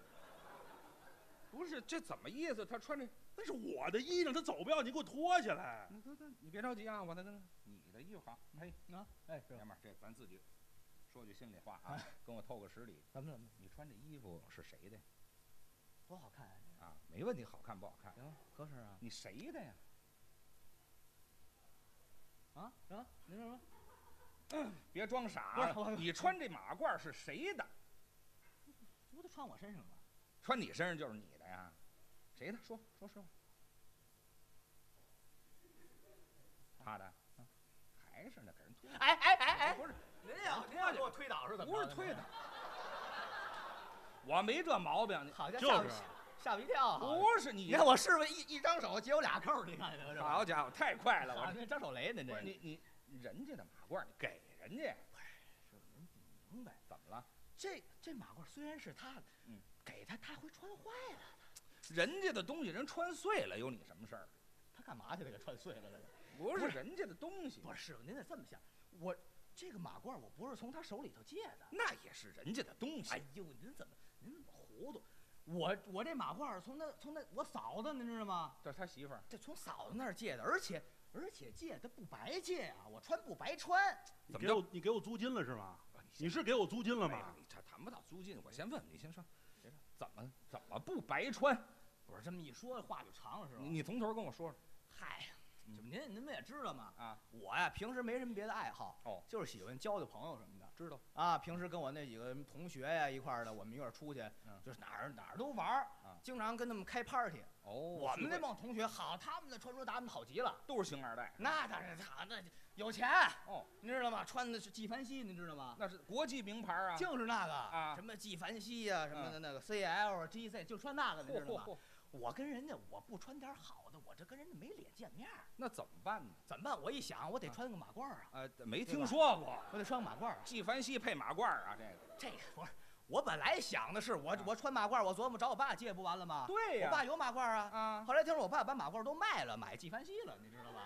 不是，这怎么意思？他穿这那是我的衣裳，他走不要紧，给我脱下来。 你别着急啊，我再跟你的衣服好。哎啊，哎， 爷们儿，这咱自己说句心里话啊，跟我透个实理。 怎么？ 你穿这衣服是谁的？ 多好看啊！没问题，好看不好看？ 行，合适啊。 你谁的呀？ 啊？您说什么？ 别装傻。你穿这马褂是谁的？ 这不都穿我身上吗？ 穿你身上就是你的呀？谁的？说实话。他的？还是那给人推？ 哎！ 不是， 您要给我推倒是怎么？ 不是推倒。我没这毛病。 好家伙， 吓我一跳。 不是你看我师傅一张手解我俩扣，你看这。 好家伙，太快了！ 我这张手雷，您这。 你人家的马褂你给人家。 师傅您不明白， 怎么了？ 这马褂虽然是他的，给他会穿坏了。 人家的东西人穿碎了，有你什么事儿？ 他干嘛去给穿碎了？ 不是人家的东西。 不是师傅，您得这么想，我这个马褂我不是从他手里头借的， 那也是人家的东西。 哎呦，您怎么糊涂？我这马褂是从那我嫂子，您知道吗？ 这是他媳妇儿。 这从嫂子那儿借的，而且借他不白借啊，我穿不白穿。 你给我租金了是吗？你是给我租金了吗？ 你这谈不到租金，我先问你，先说，怎么不白穿？ 不是这么一说，话就长了是吧？ 你从头跟我说说。 嗨，您们也知道嘛啊， 我呀平时没什么别的爱好，就是喜欢交朋友什么的。 知道啊，平时跟我那几个同学呀一块儿的，我们一块儿出去，就是哪儿都玩儿，经常跟他们开 party。我们那帮同学好，他们的穿着打扮好极了， 都是星二代。 那当然，那有钱你知道吗？穿的是纪梵希，你知道吗？ 那是国际名牌啊， 就是那个啊， 什么纪梵希呀，什么的那个 CL、GC， 就穿那个，你知道吗？我跟人家我不穿点好的，我这跟人家没脸见面。 那怎么办呢？ 怎么办？我一想，我得穿个马褂啊。 没听说过。 我得穿个马褂。 纪梵希配马褂啊， 这个不是。我本来想的是，我穿马褂，我琢磨找我爸借不完了吗？ 对呀， 我爸有马褂啊。 啊。 后来听说我爸把马褂都卖了，买纪梵希了，你知道吧？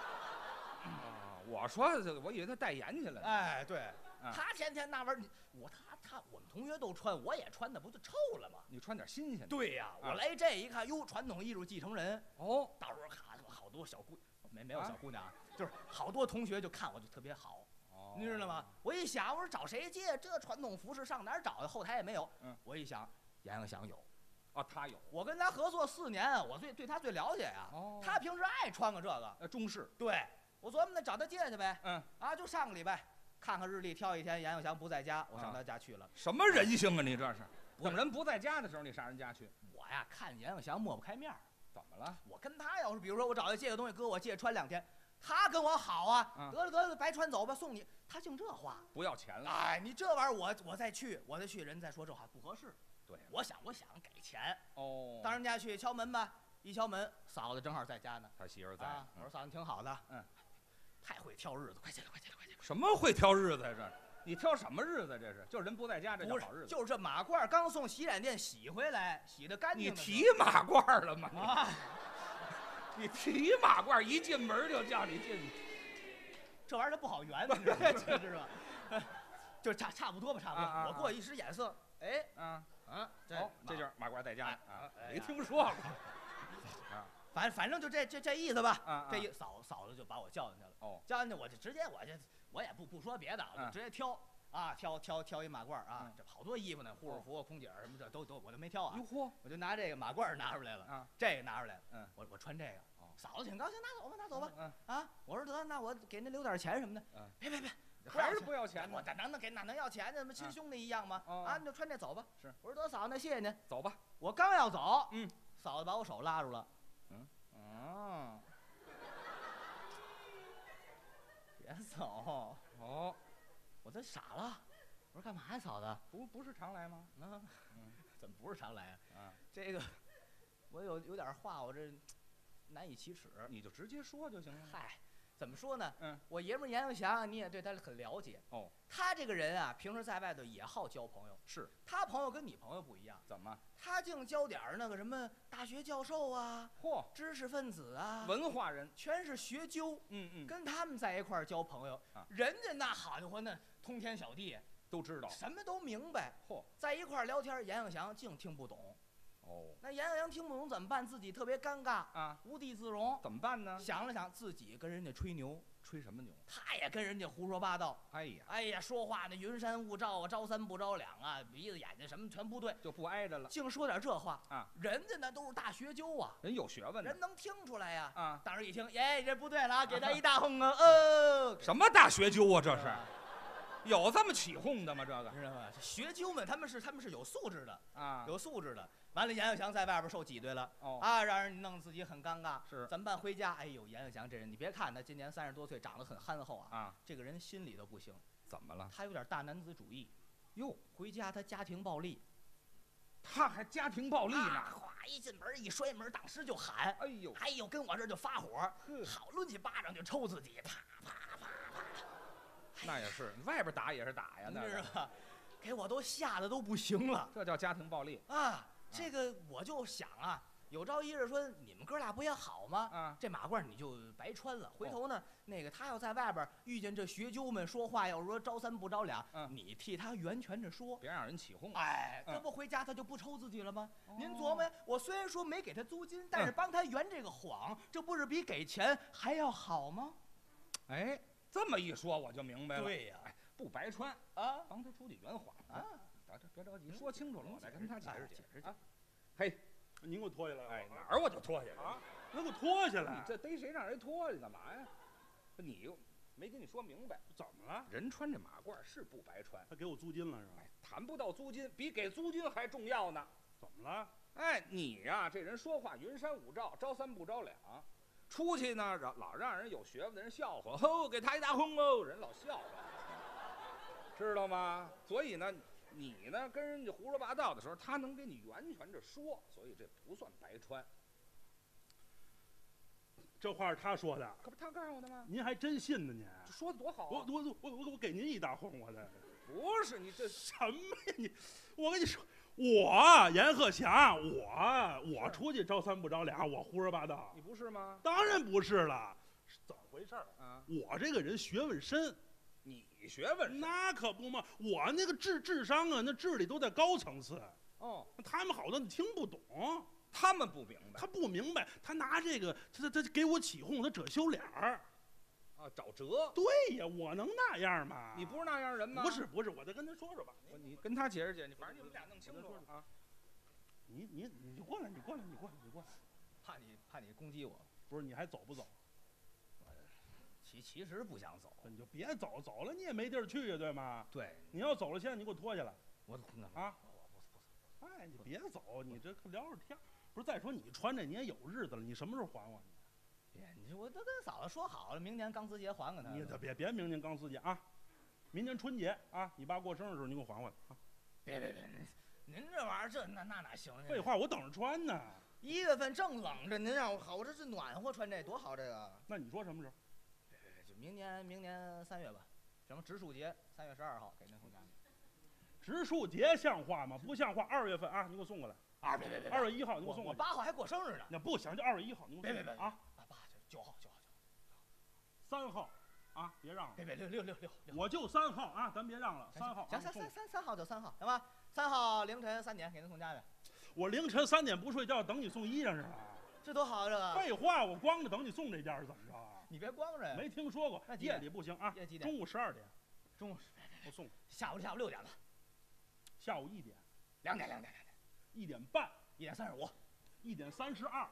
我说我以为他代言去了。 哎，对。他天天那玩意儿，我们同学都穿，我也穿，那不就臭了吗？ 你穿点新鲜的。 对呀，我来这一看，哟，传统艺术继承人到时候看好多小姑，没有小姑娘，就是好多同学就看我就特别好，你知道吗？我一想，我说找谁借这传统服饰，上哪儿找呀？后台也没有。我一想，阎鹤祥有， 他有， 我跟他合作4年，我对他最了解呀。他平时爱穿个这个， 中式。 对，我琢磨那找他借去呗。就上个礼拜。看看日历，挑一天阎鹤祥不在家，我上他家去了。 什么人性啊你这是？等人不在家的时候，你上人家去？ 我呀，看阎鹤祥抹不开面。 怎么了？ 我跟他要是，比如说我找他借个东西，哥我借穿2天，他跟我好啊，得了，白穿走吧，送你。他净这话， 不要钱了。 哎，你这玩意儿我再去，人再说这话不合适。 对， 我想给钱。 到人家去敲门吧， 一敲门，嫂子正好在家呢。 他媳妇在。 我说嫂子挺好的，太会挑日子，快进来，快进来，快进来。 什么会挑日子呀？这你挑什么日子？这是就是人不在家，这叫好日子。 就是这马褂刚从洗染店洗回来，洗得干净。 你提马褂了吗？你提马褂，一进门就叫你进去。 这玩意儿它不好圆，你知道吧？就差不多吧，差不多。我过一使眼色，哎， 这就是马褂在家啊，没听说过。 反正就这意思吧。这嫂子就把我叫进去了。叫进去我就直接我也不说别的，我就直接挑一马褂啊。这好多衣服呢，护士服、空姐什么这都我都没挑啊。我就拿这个马褂拿出来了，这个拿出来了。我穿这个。嫂子挺高兴，拿走吧。我说得，那我给您留点钱什么的。别， 还是不要钱？ 我哪能要钱呢？怎么亲兄弟一样吗？你就穿这走吧。 是。 我说得，嫂子，那谢谢您， 走吧。 我刚要走，嫂子把我手拉住了。别走。我这傻了。我说干嘛呀，嫂子？ 不是常来吗？ 怎么不是常来啊？这个我有点话，我这难以启齿。 你就直接说就行了。 嗨，怎么说呢？我爷们阎永祥，你也对他很了解。他这个人啊，平时在外头也好交朋友。 是。 他朋友跟你朋友不一样。 怎么？ 他净交点那个什么大学教授啊，知识分子啊， 文化人， 全是学究。跟他们在一块儿交朋友，人家那好家伙，那通天小地都知道， 什么都明白。在一块儿聊天，阎永祥净听不懂。那阎永祥听不懂怎么办？自己特别尴尬啊，无地自容。 怎么办呢？ 想了想，自己跟人家吹牛。 吹什么牛？ 他也跟人家胡说八道。哎呀，说话那云山雾罩啊，招三不着两啊，鼻子眼睛什么全不对， 就不挨着了。 净说点这话啊！ 人家那都是大学究啊， 人有学问， 人能听出来呀。 啊！ 当时一听，这不对了啊，给他一大哄啊！ 什么大学究啊？这是。有这么起哄的吗？这个知道吗？学究们他们是有素质的啊， 有素质的。完了，阎永祥在外边受挤兑了，让人弄自己很尴尬。 是怎么办？回家，哎呦，阎永祥这人，你别看他今年30多岁，长得很憨厚啊，这个人心里头不行。 怎么了？ 他有点大男子主义。 哟， 回家他家庭暴力。 他还家庭暴力呢？ 哗，一进门一摔门，当时就喊，哎呦，跟我这就发火，好抡起巴掌就抽自己，啪啪啪啪。 那也是，外边打也是打呀，那是吧？给我都吓得都不行了。 这叫家庭暴力啊！这个我就想啊，有朝一日说你们哥俩不也好吗？这马褂你就白穿了。回头呢，那个他要在外边遇见这学究们说话，要说招三不着两，你替他圆全着说， 别让人起哄。 这不回家他就不抽自己了吗？您琢磨，我虽然说没给他租金，但是帮他圆这个谎，这不是比给钱还要好吗？ 这么一说我就明白了。 对呀， 不白穿啊，帮他出去圆谎啊。别着急，说清楚了，我再跟他解释解释去。嘿， 您给我脱下来。 哪儿我就脱下来啊？能给我脱下来？ 你这逮谁让人脱下来干嘛呀？你又没跟你说明白， 怎么了？ 人穿这马褂是不白穿， 他给我租金了是吧？ 谈不到租金，比给租金还重要呢。 怎么了？ 你呀，这人说话云山雾罩，招三不着两。出去呢，老让人有学问的人笑话，给他一大哄人老笑话，知道吗？所以呢，你呢跟人家胡说八道的时候，他能给你圆全着说，所以这不算白穿。 这话是他说的， 可不他告诉我的吗？ 您还真信呢？您说的多好啊！ 我给您一大哄，我这不是你这什么呀？你我跟你说。我阎鹤祥，我出去招三不着两，我胡说八道。 你不是吗？ 当然不是了，怎么回事啊？ 我这个人学问深， 你学问深那可不嘛，我那个智商啊，那智力都在高层次。他们好多你听不懂， 他们不明白， 他不明白，他拿这个他给我起哄，他遮羞脸儿。 找辙。 对呀，我能那样吗？ 你不是那样人吗？ 不是，我再跟他说说吧。 你跟他解释解释，反正你们俩弄清楚啊。 你过来，你过来。 怕你攻击我？ 不是，你还走不走？ 其实不想走。 你就别走，走了你也没地儿去呀，对吗？ 对。 你要走了，现在你给我脱下来。 我啊！你别走，你这聊会儿天。不是，再说你穿这你也有日子了，你什么时候还我？ 我都跟嫂子说好了，明年钢丝节还给他。 你别明年钢丝节啊，明年春节啊，你爸过生日的时候你给我还回来啊。 别，您这玩意儿这那哪行？ 废话，我等着穿呢。 1月份正冷着，您让我好，我这是暖和穿这多好这个。 那你说什么时候？ 就明年3月吧。什么植树节，3月12号给您送家去。 植树节像话吗？不像话。2月份啊，你给我送过来。 别 2月1号你给我送过来。 我8号还过生日呢。 那不行，就2月1号你给我送过来啊。 9号 3号啊，别让了。 别6， 我就3号啊，咱别让了。3号。 行，3号就3号，行吧？3号凌晨3点给您送家去。 我凌晨3点不睡觉，等你送衣裳是吧？ 这多好，这个。 废话，我光着等你送这件是怎么着？ 你别光着呀。 没听说过。夜里不行啊。 夜几点？ 中午12点。 中午我送。 下午6点了。 下午1点。 2点。 1点半。 1点35。 1点32。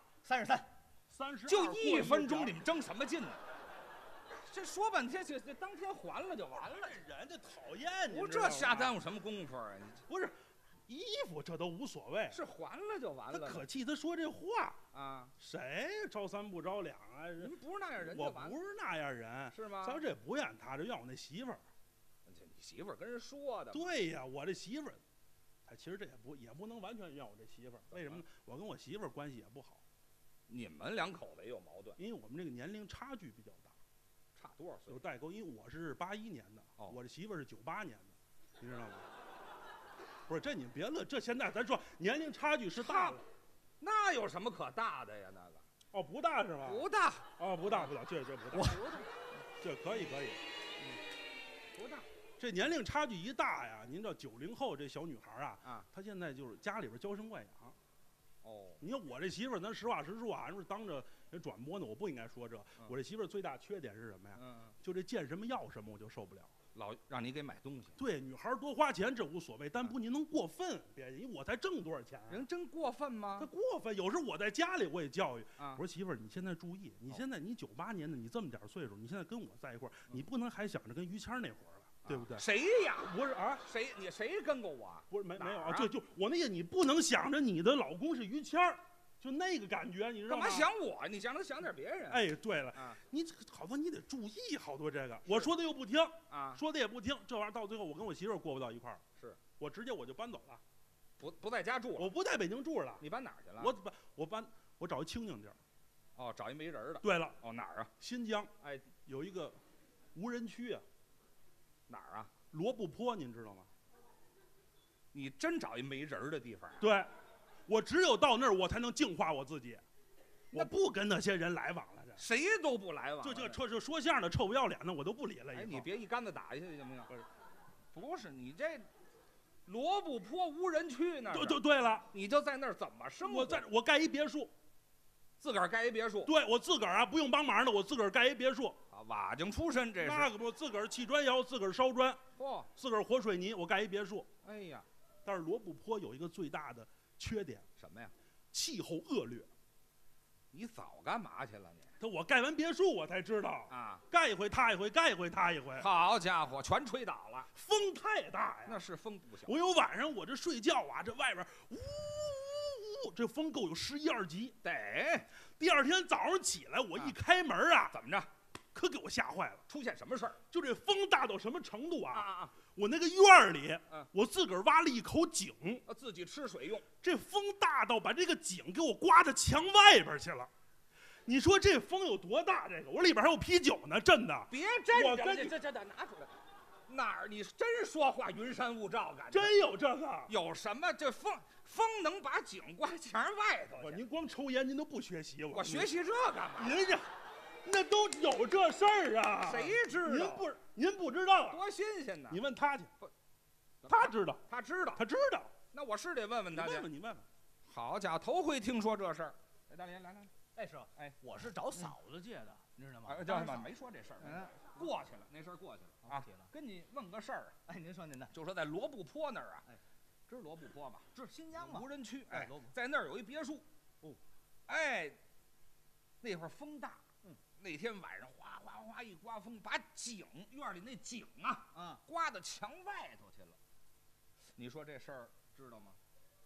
32。 就1分钟，你们争什么劲呢？这说半天，这当天还了就完了。 人家讨厌你， 不是这瞎耽误什么功夫啊？ 不是，衣服这都无所谓， 是还了就完了。 他可气，他说这话啊？ 谁招3不招2啊？ 您不是那样人就完了。 我不是那样人， 是吗？ 咱这不怨他，这怨我那媳妇儿。 你媳妇儿跟人说的。 对呀，我这媳妇儿，他其实这也不能完全怨我这媳妇儿。为什么呢？我跟我媳妇儿关系也不好。 你们2口子也有矛盾， 因为我们这个年龄差距比较大。 差多少岁？ 有代沟，因为我是81年的，我这媳妇儿是98年的，你知道吗？不是，这你别乐，这现在咱说年龄差距是大了， 那有什么可大的呀？那个哦，不大是吧？ 不大哦，不大，这不大，这可以， 不大。 这年龄差距一大呀，您知道90后这小女孩啊，她现在就是家里边娇生惯养。 哦， 你看我这媳妇儿，咱实话实说啊，是当着人转播呢，我不应该说这。我这媳妇儿最大缺点是什么呀？就这见什么要什么，我就受不了。 老让你给买东西。 对，女孩多花钱这无所谓，但不您能过分，别，因为我才挣多少钱啊？ 人真过分吗？ 他过分，有时候我在家里我也教育，我说媳妇儿，你现在注意，你现在你98年的，你这么点岁数，你现在跟我在一块儿，你不能还想着跟于谦那会儿了。对不对？ 谁呀？ 不是啊， 谁跟过我？ 不是没有啊，就我那个，你不能想着你的老公是于谦儿，就那个感觉，你知道吗？ 干嘛想我？你让他想点别人。 哎，对了，你好多你得注意，好多这个，我说的又不听啊，说的也不听，这玩意儿到最后我跟我媳妇儿过不到一块儿， 是我直接我就搬走了， 不在家住了， 我不在北京住了。 你搬哪儿去了？ 我找一清静地儿。 哦，找一没人的。 对了， 哦哪儿啊？ 新疆， 哎， 有一个无人区啊。 哪儿啊？ 罗布泊，您知道吗？ 你真找一没人的地方啊？ 对，我只有到那儿，我才能净化我自己。我不跟那些人来往了，这谁都不来往。 就说相声的臭不要脸的，我都不理了。 哎，你别一竿子打下去行不行？不是你这罗布泊无人区那儿。 对了， 你就在那儿怎么生活？ 我盖一别墅， 自个儿盖一别墅。 对，我自个儿啊，不用帮忙的，我自个儿盖一别墅。 瓦匠出身，这是那个不，自个儿砌砖窑，自个儿烧砖，自个儿和水泥，我盖一别墅。 哎呀， 但是罗布泊有一个最大的缺点， 什么呀？ 气候恶劣。 你早干嘛去了你？ 我盖完别墅我才知道啊，盖一回塌一回，盖一回塌一回。 好家伙，全吹倒了， 风太大呀！ 那是风不小。 我有晚上我这睡觉啊，这外边呜呜呜，这风够有11、12级。 得， 第二天早上起来，我一开门啊， 怎么着？ 可给我吓坏了！ 出现什么事儿？ 就这风大到什么程度啊？我那个院里，我自个儿挖了一口井， 自己吃水用。 这风大到把这个井给我刮到墙外边去了。你说这风有多大？这个我里边还有啤酒呢，真的。 别真着，这拿出来。哪儿？你真说话云山雾罩，感觉真有这个？ 有什么？这风能把井刮墙外头去？ 您光抽烟，您都不学习。 我学习这干嘛？ 您这。那都有这事儿啊！ 谁知道？ 您不知道？ 多新鲜呢！ 你问他去，他知道， 他知道， 他知道。 那我是得问问他去。 你问问。 好家伙，头回听说这事儿。哎，大连来。 哎师傅，哎，我是找嫂子借的，你知道吗？ 叫什么？没说这事儿。过去了，那事儿过去了啊。跟你问个事儿。 哎，您说您的。 就说在罗布泊那儿啊，知道罗布泊吗？ 知新疆嘛， 无人区。哎，在那儿有一别墅。哦，哎，那会儿风大。那天晚上哗哗哗一刮风，把院里那井啊，刮到墙外头去了。你说这事儿知道吗？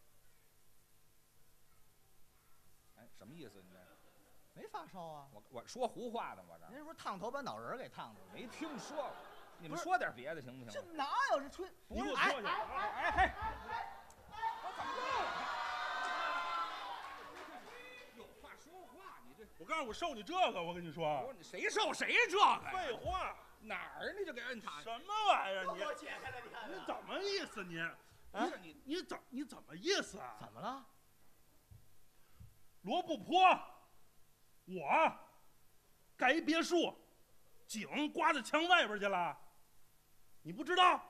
哎，什么意思？你这没发烧啊？ 我说胡话呢，我这。 您是不是烫头把脑仁给烫着了？ 没听说过。你们说点别的行不行？ 这哪有这吹？ 不是哎， 我怎么我告诉我受你这个，我跟你说， 谁受谁这个？ 废话， 哪儿你就给摁他？ 什么玩意儿？ 你给我解开了，你看你怎么意思你？ 啊， 你怎么意思啊？ 怎么了？ 罗布泊，我盖一别墅，井刮到墙外边去了，你不知道？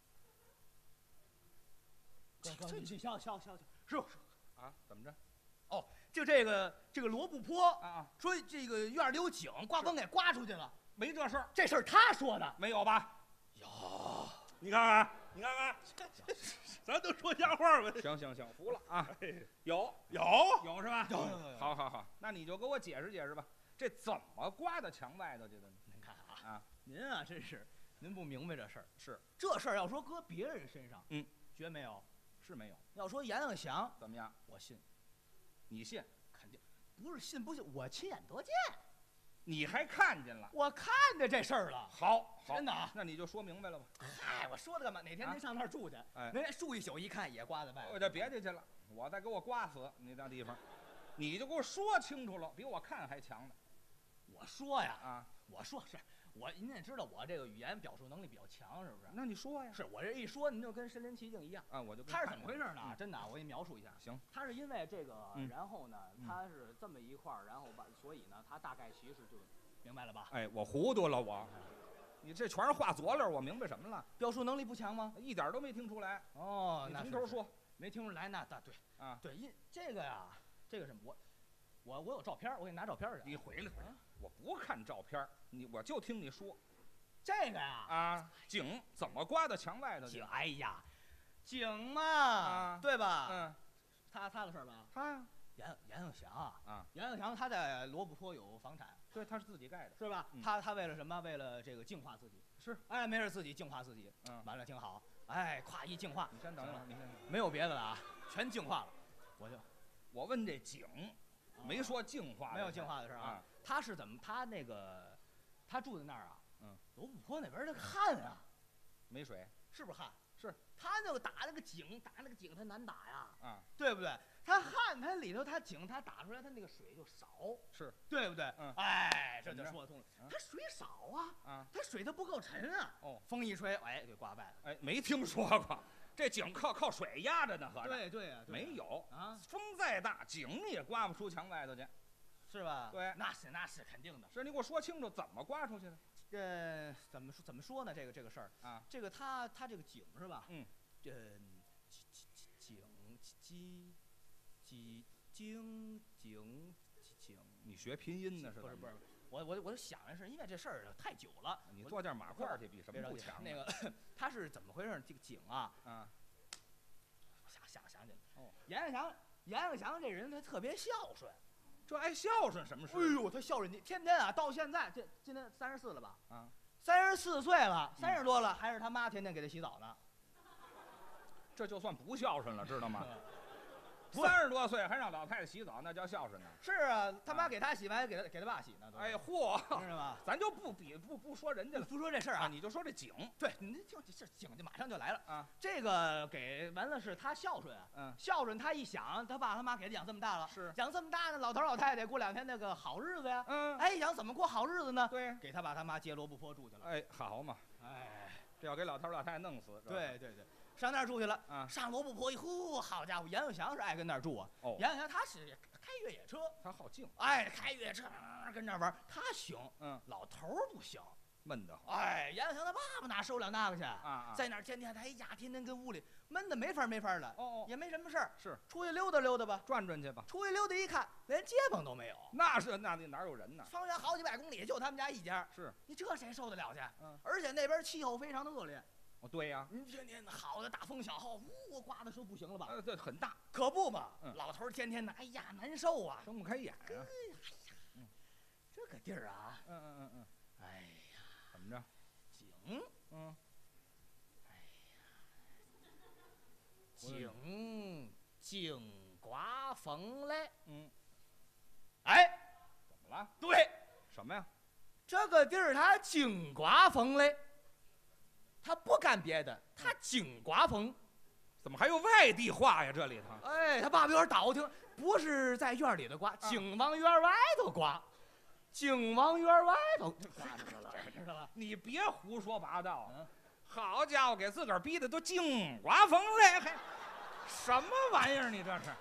这笑，是啊？怎么着？ 哦，就这个罗布泊啊， 说这个院里有井，刮风给刮出去了， 没这事儿， 这事儿他说的， 没有吧？ 有， 你看看，咱都说瞎话吧。 行，服了啊。有是吧？ 有。 好，那你就给我解释解释吧，这怎么刮到墙外头去的呢？ 您看啊，您啊真是，您不明白这事儿。 是这事儿要说搁别人身上，绝没有， 是没有。 要说阎王祥怎么样？ 我信， 你信？ 肯定不是信不信，我亲眼得见， 你还看见了？ 我看见这事儿了。 好， 真的啊？ 那你就说明白了吧？ 嗨，我说的干嘛？哪天您上那儿住去，您住一宿一看也刮在外头。 我就别去了，我再给我刮死你那地方，你就给我说清楚了，比我看还强呢。 我说呀啊， 我说是我，您也知道我这个语言表述能力比较强，是不是？ 那你说呀。 是我这一说，您就跟身临其境一样啊。我就他是怎么回事呢？真的，我给你描述一下。 行， 他是因为这个，然后呢，他是这么一块儿，然后所以呢，他大概其实就明白了吧？ 哎，我糊涂了我。你这全是话佐料，我明白什么了？ 表述能力不强吗？ 一点都没听出来。 哦， 你从头说， 没听出来，那对啊， 对，这个呀，这个什么，我有照片，我给你拿照片去。 你回来，我不看照片，我就听你说。 这个呀， 啊，井怎么刮到墙外头去？ 哎呀，井嘛，对吧？他的事儿吧？ 他呀， 阎永祥啊，阎永祥他在罗布泊有房产。 对，他是自己盖的， 是吧？他为了什么？为了这个净化自己。 是， 哎，没事，自己净化自己。完了挺好。哎，咵一净化。 你先等一会儿，你先。 没有别的了啊，全净化了。 我问这井，没说净化， 没有净化的事啊。他是怎么？他住在那儿啊？罗布泊那边那个旱啊， 没水， 是不是旱？ 是。 他那个打那个井，他难打呀。 啊， 对不对？他旱，他里头他井，他打出来，他那个水就少， 是对不对？哎，这就说得通了。他水少啊， 他水它不够沉啊。 哦， 风一吹，哎，给刮败了。 哎，没听说过，这井靠水压着呢，合着。 对呀， 没有啊， 风再大，井也刮不出墙外头去， 是吧？ 对， 那是肯定的。 是你给我说清楚，怎么刮出去的？ 怎么说呢？这个事儿啊， 这个他这个井是吧？井， 你学拼音呢是？ 不是，我就想的是，因为这事儿太久了。 你做件马褂去比什么不强？ 那个他是怎么回事？这个井啊，想起来了。 哦， 阎永祥这人他特别孝顺， 这爱孝顺什么事？ 哎呦，他孝顺你，天天啊，到现在今年34了吧？ 啊 ，34岁了，30多了，还是他妈天天给他洗澡呢。 这就算不孝顺了，知道吗？30多岁还让老太太洗澡，那叫孝顺呢。 是啊，他妈给他洗完，给他爸洗呢。 哎嚯， 知道吗？ 咱就不说人家了， 不说这事儿啊， 你就说这井。 对，你听这井就马上就来了啊。 这个给完了是他孝顺啊，孝顺他一想，他爸他妈给他养这么大了， 是养这么大呢，老头老太太过2天那个好日子呀。哎，想怎么过好日子呢？ 对， 给他爸他妈接罗布泊住去了。 哎，好嘛， 哎， 这要给老头老太太弄死。 对。上那儿住去了上罗布泊好家伙，阎永祥是爱跟那儿住啊。 哦， 阎永祥他是开越野车， 他好静。 哎，开越野车跟那儿玩，他行。老头儿不行， 闷得慌。 哎，阎永祥他爸爸哪受了那个去在那儿天天天天跟屋里闷得没法的。 哦， 也没什么事儿， 是出去溜达吧， 转去吧。 出去溜达一看，连街坊都没有。 那哪有人呢？ 方圆好几百公里就他们家一家。 是你这谁受得了去？而且那边气候非常的恶劣。 哦，对呀， 你天天好的大风小号，刮的说不行了吧？ 这很大， 可不嘛。老头天天的，哎呀难受啊， 睁不开眼啊。 哎呀，这个地儿啊，哎呀， 怎么着？ 井，哎呀，井刮风嘞。哎， 怎么了？ 对， 什么呀？ 这个地儿它井刮风嘞。他不干别的，他井刮风， 怎么还有外地话呀？这里头， 哎，他爸爸有点倒腾， 不是在院里头刮，井往院外头刮，井往院外头刮着了，知道吧？ 你别胡说八道。好家伙，给自个儿逼的都井刮风了，还什么玩意儿？你这是？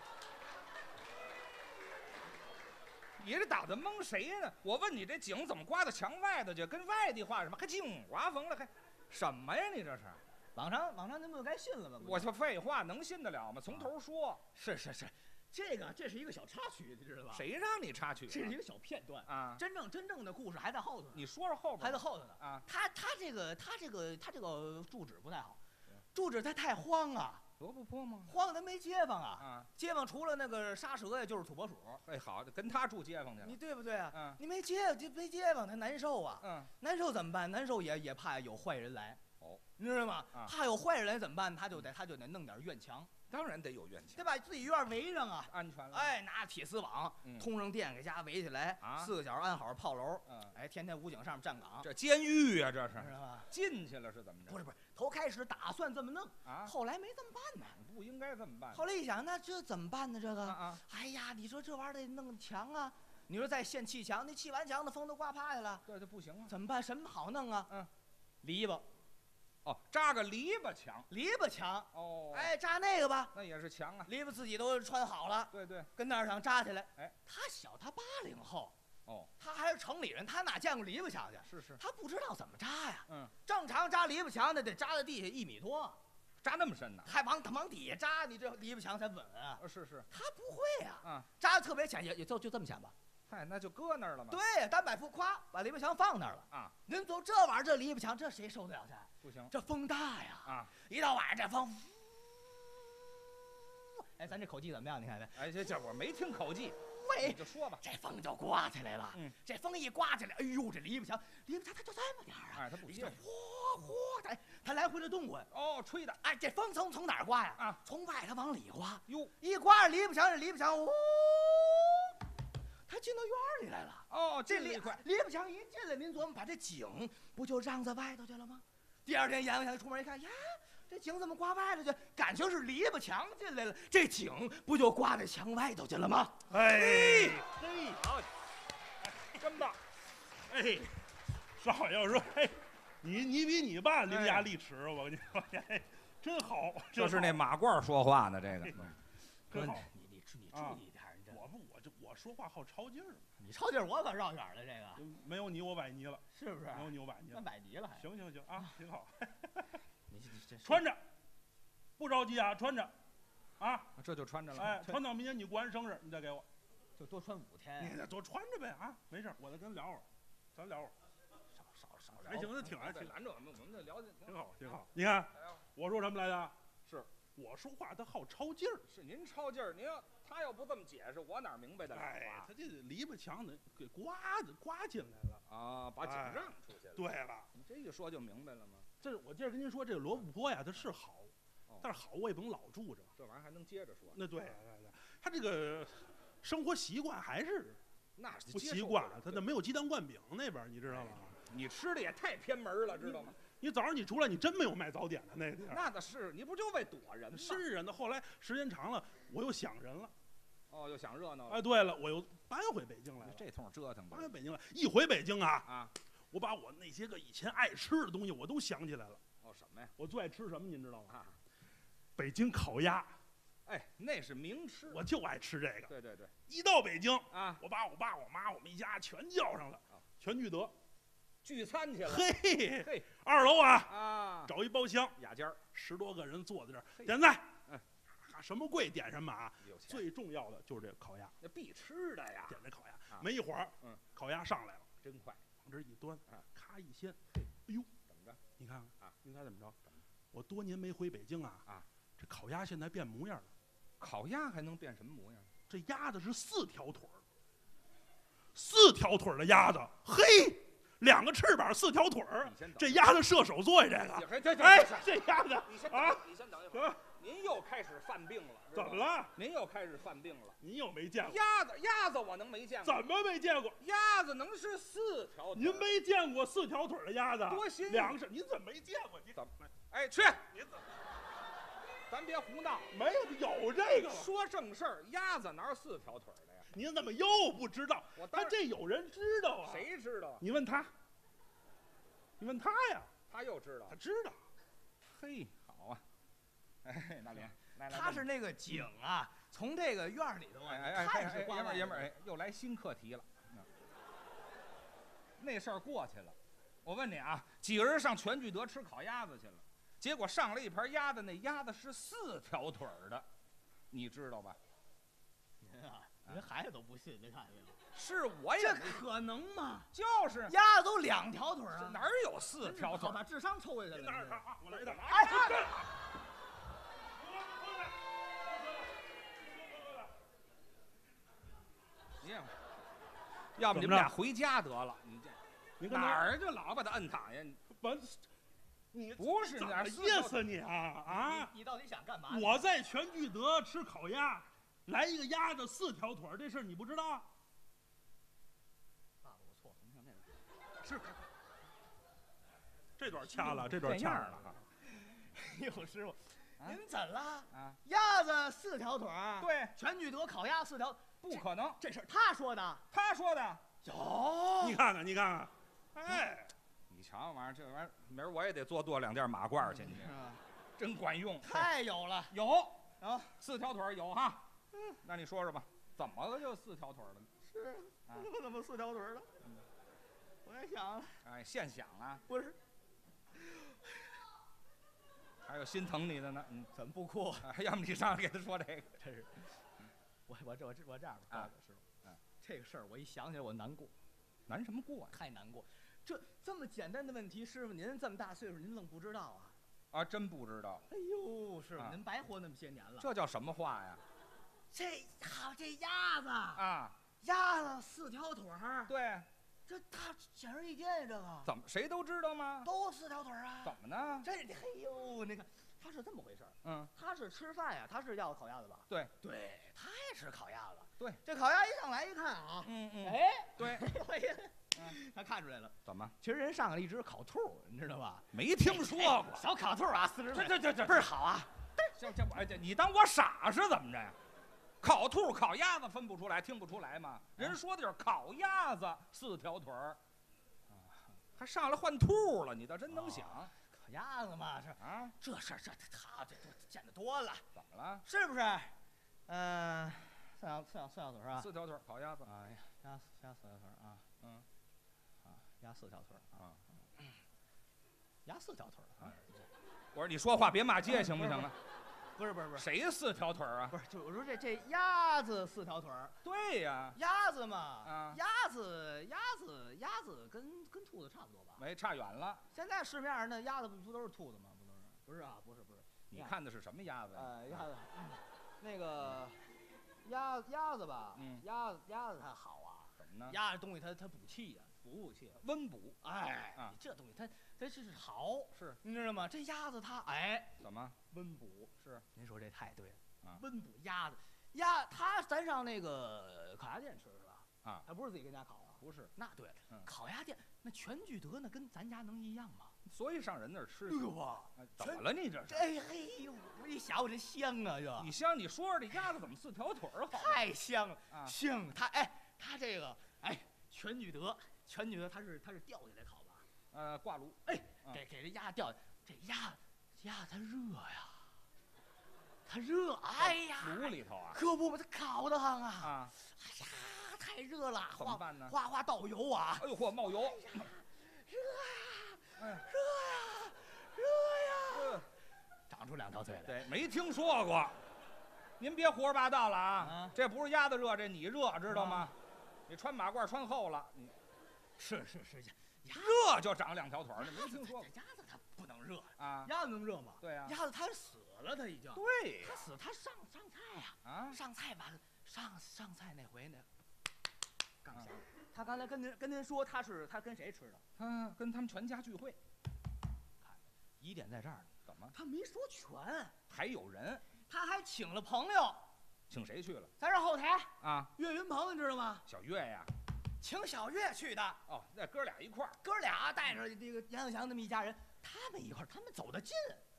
你这打算蒙谁呢？我问你，这井怎么刮到墙外头去？跟外地话什么？还井刮风了？还什么呀？你这是？ 网上咱不该信了吗？ 我就废话，能信得了吗？从头说。 是，这是一个小插曲，你知道吧？ 谁让你插曲？ 这是一个小片段啊！ 真正的故事还在后头呢。 你说说后边， 还在后头呢啊！ 他这个住址不太好，住址他太荒啊。 罗布泊吗？ 荒的没街坊啊！街坊除了那个杀蛇呀，就是土拨鼠。 哎，好，跟他住街坊去了， 你对不对啊？ 嗯， 你没街坊，他难受啊。 嗯， 难受怎么办？难受也怕有坏人来。 哦， 你知道吗？怕有坏人来怎么办？他就得弄点院墙。 当然得有院墙， 得把自己院围上啊， 安全了。 哎，拿铁丝网通上电，给家围起来，4个角安好炮楼。哎，天天武警上面站岗。 这监狱啊，这是知道吗？ 进去了是怎么着？ 不是，头开始打算这么弄啊， 后来没这么办呢。 不应该这么办。 后来一想，那这怎么办呢？这个哎呀，你说这玩意儿得弄墙啊。你说再现砌墙，那砌完墙，那风都刮趴下了。 对，这不行啊。 怎么办？什么好弄啊？篱笆。 哦，扎个篱笆墙， 篱笆墙哦， 哎，扎那个吧， 那也是墙啊。 篱笆自己都穿好了， 对， 跟那儿上扎起来。 哎， 他小，他80后， 哦， 他还是城里人，他哪见过篱笆墙去？ 是， 他不知道怎么扎呀。 正常扎篱笆墙得扎在地下1米多， 扎那么深呢？ 还往底下扎，你这篱笆墙才稳啊。 是， 他不会呀。扎的特别浅，也就这么浅吧。 嗨，那就搁那儿了嘛。 对，单摆幅夸把篱笆墙放那儿了啊。 您走这玩意儿，这篱笆墙，这谁受得了去？ 不行， 这风大呀！ 啊， 一到晚上这风，哎，咱这口技怎么样？你看没？ 哎，这我没听口技， 喂， 你就说吧。 这风就刮起来了。这风一刮起来，哎呦，这篱笆墙它就这么点儿啊！ 哎，它不接， 它来回的动滚。 哦，吹的。 哎，这风从哪儿刮呀？ 啊， 从外头往里刮。 哟， 一刮着篱笆墙，这篱笆墙，呜，它进到院里来了。 哦， 这篱笆墙一进来，您琢磨，把这井不就让在外头去了吗？第二天阎王祥出门一看，呀，这井怎么刮外头去？感情是篱笆墙进来了，这井不就刮在墙外头去了吗？ 哎， 好，真棒！ 哎，少要说，哎，你比你爸伶牙俐齿，我跟你说，哎，真好。 这是那马褂说话呢，这个真好。 你注意点，我说话好抄劲儿。 你抄劲儿，我可绕远了。这个没有你，我崴泥了， 是不是？ 没有你，我崴泥了。 那崴泥了还？ 行啊，挺好。 你这穿着，不着急啊，穿着，啊， 这就穿着了。 哎，穿到明年你过完生日，你再给我， 就多穿5天。 你再多穿着呗啊，没事，我再跟聊会儿，咱聊会儿。 少聊。 还行，那挺拦着我们这聊的挺好。你看，我说什么来着？ 是我说话他好抄劲儿。 是您抄劲儿，他要不这么解释，我哪明白得了啊？ 哎，他这篱笆墙呢，给刮进来了啊，把井让出去了。 对了， 你这一说就明白了吗？ 这我接着跟您说，这个罗布泊呀，它是好，但是好我也甭老住着。 这玩意儿还能接着说？ 那对，他这个生活习惯还是不习惯，他这没有鸡蛋灌饼那边，你知道吗？ 你吃的也太偏门了，知道吗？ 你早上你出来，你真没有卖早点的那地儿。 那倒是，你不就为躲人吗？ 是啊，那后来时间长了，我又想人了。 哦，又想热闹了。 哎，对了，我又搬回北京来了。 这通折腾， 搬回北京来，一回北京啊，我把我那些个以前爱吃的东西我都想起来了。 哦，什么呀？ 我最爱吃什么，您知道吗？北京烤鸭。 哎，那是名吃， 我就爱吃这个。 对。 一到北京啊， 我把我爸、我妈、我们一家全叫上了，全聚德。 聚餐去了， 嘿，2楼啊，找一包厢， 雅间 10多个人坐在这儿点菜，什么贵点什么啊，最重要的就是这个烤鸭， 那必吃的呀， 点这烤鸭，没一会儿，烤鸭上来了， 真快， 往这一端，咔一掀，哎呦， 怎么着？ 你看看您猜怎么着？我多年没回北京啊，这烤鸭现在变模样了， 烤鸭还能变什么模样？ 这鸭子是4条腿，4条腿的鸭子，嘿。2个翅膀，4条腿儿，这鸭子射手座呀，这个。哎，这鸭子你先等一会儿。您又开始犯病了。 怎么了？ 您又开始犯病了。 您又没见过鸭子我能没见过？怎么没见过？ 鸭子能是4条腿？ 您没见过4条腿的鸭子？ 多新鲜！您怎么没见过？你怎么？ 哎，去！ 您怎么？ 咱别胡闹。 没有这个。 说正事儿，鸭子哪有4条腿的呀？ 您怎么又不知道？他这有人知道啊。 谁知道？ 你问他。你问他呀。 他又知道。 他知道。 嘿，好啊。哎，大林，来， 他是那个井啊，从这个院里头啊， 爷们儿，又来新课题了。那事儿过去了。我问你啊，几个人上全聚德吃烤鸭子去了，结果上了一盘鸭子，那鸭子是4条腿的，你知道吧？ 您啊，您孩子都不信，您看见没有？ 是我也这可能吗？ 就是鸭子都2条腿啊， 哪有4条腿？ 把智商抽下去了。 哪是他啊？我来的。 哎！ 你也，要不你们俩回家得了。你哪儿就老把他摁躺下？你不是哪意思你啊？ 你到底想干嘛？ 我在全聚德吃烤鸭，来一个鸭子4条腿，这事儿你不知道？ 爸爸，我错了。您看这个，是。这段掐了，这段掐了哈。 哎呦，师傅，您怎了？啊，鸭子4条腿。 对， 全聚德烤鸭4条， 不可能。 这事儿他说的。 他说的。 有。 你看看，你看看。哎， 你瞧玩意儿，这玩意儿明儿我也得多剁2件马褂去，你真管用。 太有了。 有啊，4条腿有哈。那你说说吧，怎么个就4条腿了？ 是啊，怎么4条腿了？我也想。 哎，现想啊？ 不是。 还有心疼你的呢。 怎么不哭？ 要么你上来给他说这个。 真是，我这样吧，师傅，这个事儿我一想起来我难过。 难什么过呀？ 太难过。这么简单的问题，师傅您这么大岁数，您愣不知道啊？ 啊，真不知道。 哎呦，师傅，您白活那么些年了。 这叫什么话呀？ 这鸭子啊， 鸭子4条腿儿。 对， 这它显而易见，这个怎么谁都知道吗？ 都4条腿啊。 怎么呢？ 这嘿呦，那个他是这么回事儿。他是吃饭呀，他是要烤鸭子吧？ 对， 他也吃烤鸭子。 对， 这烤鸭一上来一看啊， 哎，对， 他看出来了。 怎么？ 其实人上了一只烤兔，你知道吧？ 没听说过。 小烤兔啊，40岁， 这倍儿好啊！ 这你当我傻是怎么着呀？烤兔、烤鸭子分不出来，听不出来吗？人说的就是烤鸭子4条腿儿，还上来换兔了，你倒真能想。 烤鸭子嘛是啊，这事儿他见得多了。 怎么了？ 是不是？4条腿啊。4 条腿烤鸭子啊，鸭4条腿啊。鸭4条腿啊。鸭4条腿啊。 我说你说话别骂街行不行啊？ 不是， 谁4条腿啊？ 不是，就我说这鸭子4条腿。 对呀， 鸭子嘛，鸭子跟兔子差不多吧？ 没差远了。 现在市面上那鸭子不都是兔子吗？不是啊，不是。 你看的是什么鸭子呀？ 鸭子，那个鸭子吧，鸭子它好啊。 怎么呢？ 鸭子东西它补气呀，补气， 温补。 哎，这东西它是好， 是， 你知道吗？这鸭子它怎么温补？ 是， 您说这太对了。温补鸭子，咱上那个烤鸭店吃是吧？ 啊， 它不是自己跟家烤啊？ 不是。 那对了，烤鸭店那全聚德那跟咱家能一样吗？ 所以上人那儿吃。 对吧？ 怎么了你这是？ 哎嘿呦，我一想我这香啊，这你香？你说说这鸭子怎么4条腿好？ 太香了啊！ 香，它这个全聚德它是吊起来烤吧？ 挂炉。 给这鸭吊，这鸭它热呀，它热，哎呀， 炉里头啊， 可不嘛，它烤得慌啊！ 啊， 哎呀，太热了， 怎么办呢？ 哗倒油啊！ 哎呦嚯，冒油！ 热呀！长出2条腿来。 对，没听说过。您别胡说八道了啊！这不是鸭子热，这你热，知道吗？你穿马褂穿厚了，你是， 热就长2条腿，那没听说过。 鸭子它不能热啊， 鸭子能热吗？ 对呀， 鸭子它死了，它已经。 对， 它死，它上菜呀！啊，上菜完了，上菜那回那刚下，他刚才跟您说他跟谁吃的？ 跟他们全家聚会。 看，疑点在这儿呢。 怎么？ 他没说全， 还有人， 他还请了朋友。 请谁去了？ 咱这后台啊， 岳云鹏，你知道吗？ 小岳呀， 请小岳去的。 哦，那哥俩一块儿， 哥俩带着这个杨永祥那么一家人，他们一块儿，他们走得近。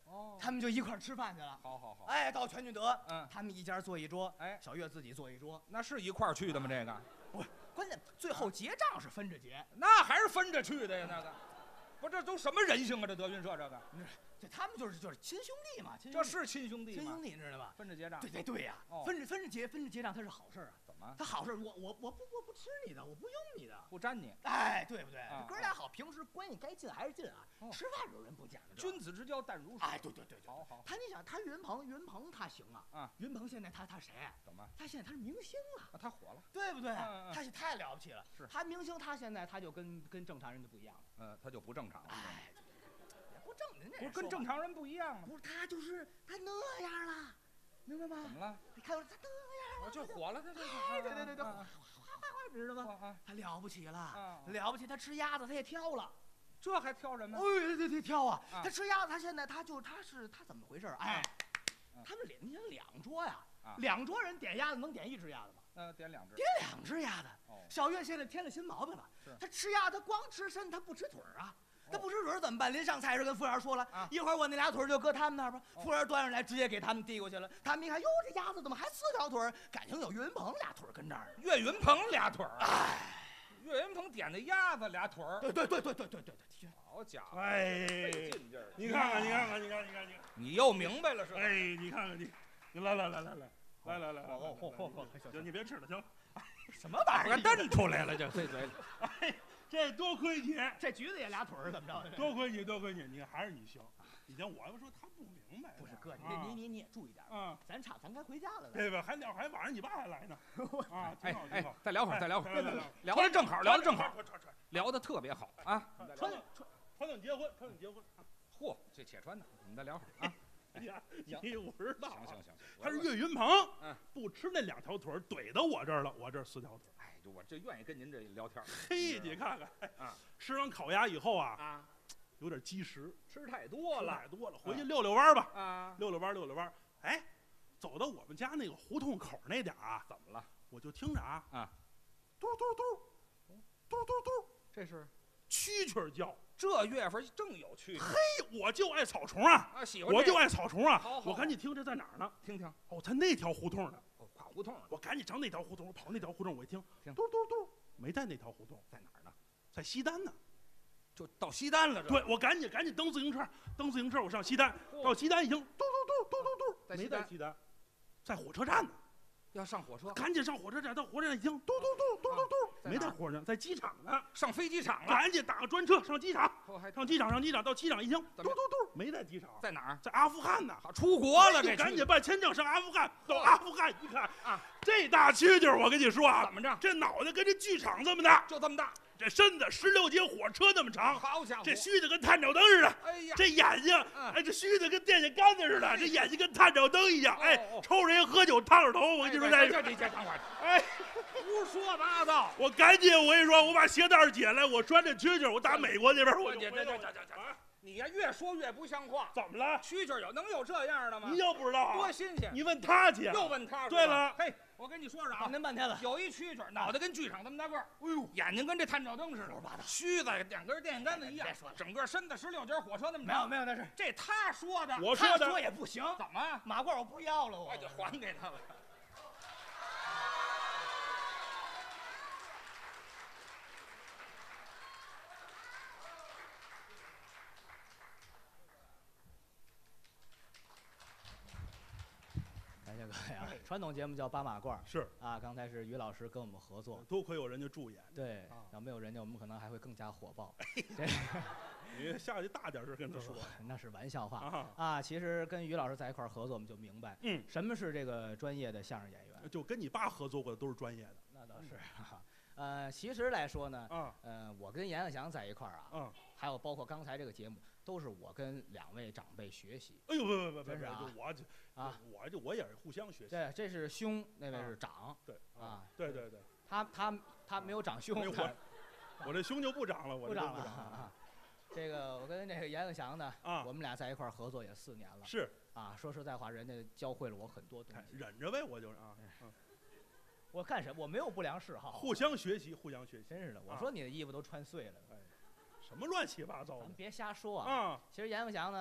哦，他们就一块吃饭去了。 好。 哎，到全聚德， 他们一家坐一桌， 哎， 小月自己坐一桌， 那是一块去的吗？这个不是关键，最后结账是分着结， 那还是分着去的呀，那个。不，这都什么人性啊？这德云社这个， 这他们就是亲兄弟嘛， 这是亲兄弟吗？ 亲兄弟，你知道吧？ 分着结账。 对呀，分着结账，它是好事啊。 怎么？ 它好事，我不吃你的，我不用你的， 不沾你。 哎，对不对？哥俩好，平时关系该近还是近啊。吃饭时候人不讲究， 君子之交淡如水。 哎，对。 好。 你想，他云鹏他行啊。云鹏现在他谁？ 怎么？ 他现在他是明星了。 他火了， 对不对？他太了不起了。 是。 他明星，他现在他就跟正常人就不一样了。 他就不正常了。 哎。 不是跟正常人不一样吗？ 不是，他那样了，明白吗？ 怎么了？ 你看他那样了， 就火了，他就对，哗，知道吗？他了不起了，了不起！他吃鸭子，他也挑了， 这还挑人吗？ 对，挑啊！他吃鸭子，他现在他怎么回事？哎，他们你想2桌呀，2桌人点鸭子能点1只鸭子吗？ 点2只。 点2只鸭子。小月现在添了新毛病了，他吃鸭子他光吃身，他不吃腿啊。他不吃腿怎么办？临上菜时跟服务员说了，一会儿我那俩腿就搁他们那儿吧。服务员端上来，直接给他们递过去了。他们一看，哟，这鸭子怎么还4条腿？感情有岳云鹏俩腿跟这儿。 岳云鹏俩腿哎，岳云鹏点的鸭子俩腿对。 好家伙！ 哎，你看， 你又明白了是吧？ 哎，你看你来，行，你别吃了，行。 什么玩意儿？ 蹬出来了，这碎嘴里。 哎。这多亏你， 这橘子也俩腿怎么着？ 多亏你，你看还是你行。以前我要说他不明白， 不是哥，你也注意点咱该回家了， 对吧？还晚上你爸还来呢，挺好。 再聊会儿，聊得正好，聊得特别好啊！ 穿等结婚， 嚯，这且穿呢，你们再聊会儿啊！ 你不知道， 行， 他是岳云鹏，不吃那2条腿，怼到我这儿了，我这4条腿。 我这愿意跟您这聊天。 嘿，你看看，吃完烤鸭以后有点积食， 吃太多了， 回去溜溜弯吧。溜溜弯。哎，走到我们家那个胡同口那点怎么了？ 我就听着嘟， 这是蛐蛐叫。 这月份正有蛐蛐。 嘿，我就爱草虫喜欢我就爱草虫好， 我赶紧听这在哪儿呢？ 听。 在那条胡同呢。 跨胡同， 我赶紧上那条胡同，我跑那条胡同，我一听， 嘟， 没在那条胡同， 在哪儿呢？ 在西单呢， 就到西单了。 对，我赶紧蹬自行车，我上西单，到西单已经嘟，没在西单，在火车站呢。 要上火车， 赶紧上火车站，到火车站已经嘟，没在火车站，在机场呢， 上飞机场了， 赶紧打个专车上机场，到机场已经嘟，没在机场， 在哪儿？ 在阿富汗呢， 出国了，这赶紧办签证上阿富汗，到阿富汗一看这大蛐蛐，我跟你说怎么着？ 这脑袋跟这剧场这么大， 就这么大。 这身子16节火车那么长， 好家伙！ 这须子跟探照灯似的， 哎呀！ 这眼睛，这须子跟电线杆子似的，这眼睛跟探照灯一样，抽人喝酒烫着头，我跟你说这等会儿，胡说八道！ 我赶紧，我跟你说，我把鞋带解来，我拴这蛐蛐，我打美国那边， 你呀，越说越不像话。 怎么了？ 蛐蛐能有这样的吗？ 你又不知道， 多新鲜！ 你问他去， 又问他。 对了， 嘿，我跟你说说您半天了。 有一蛐蛐，脑袋跟剧场这么大个儿，哎呦，眼睛跟这探照灯似的，须子2根电线杆子一样，整个身子16节火车那么长。 没有，那是这他说的， 他说也不行。 怎么？ 马褂我不要了，我就还给他了。 这个呀，传统节目叫扒马褂， 是刚才是于老师跟我们合作， 多亏有人家助演， 对，要没有人家，我们可能还会更加火爆。 你下去大点声跟他说， 那是玩笑话其实跟于老师在一块儿合作，我们就明白，什么是这个专业的相声演员。 就跟你爸合作过的都是专业的， 那倒是。其实来说呢，我跟阎鹤祥在一块儿还有包括刚才这个节目，都是我跟2位长辈学习。 哎呦，不， 真是我也是互相学习。 对，这是兄，那位是长。 对， 他没有长兄， 我这胸就不长了， 不长了。这个我跟这个阎鹤祥呢，我们俩在一块儿合作也4年了。 是说实在话，人家教会了我很多东西。 忍着呗，我就是我干什么？我没有不良嗜好。 互相学习， 真是的。我说你的衣服都穿碎了， 什么乱七八糟的？ 咱别瞎说其实阎鹤祥呢，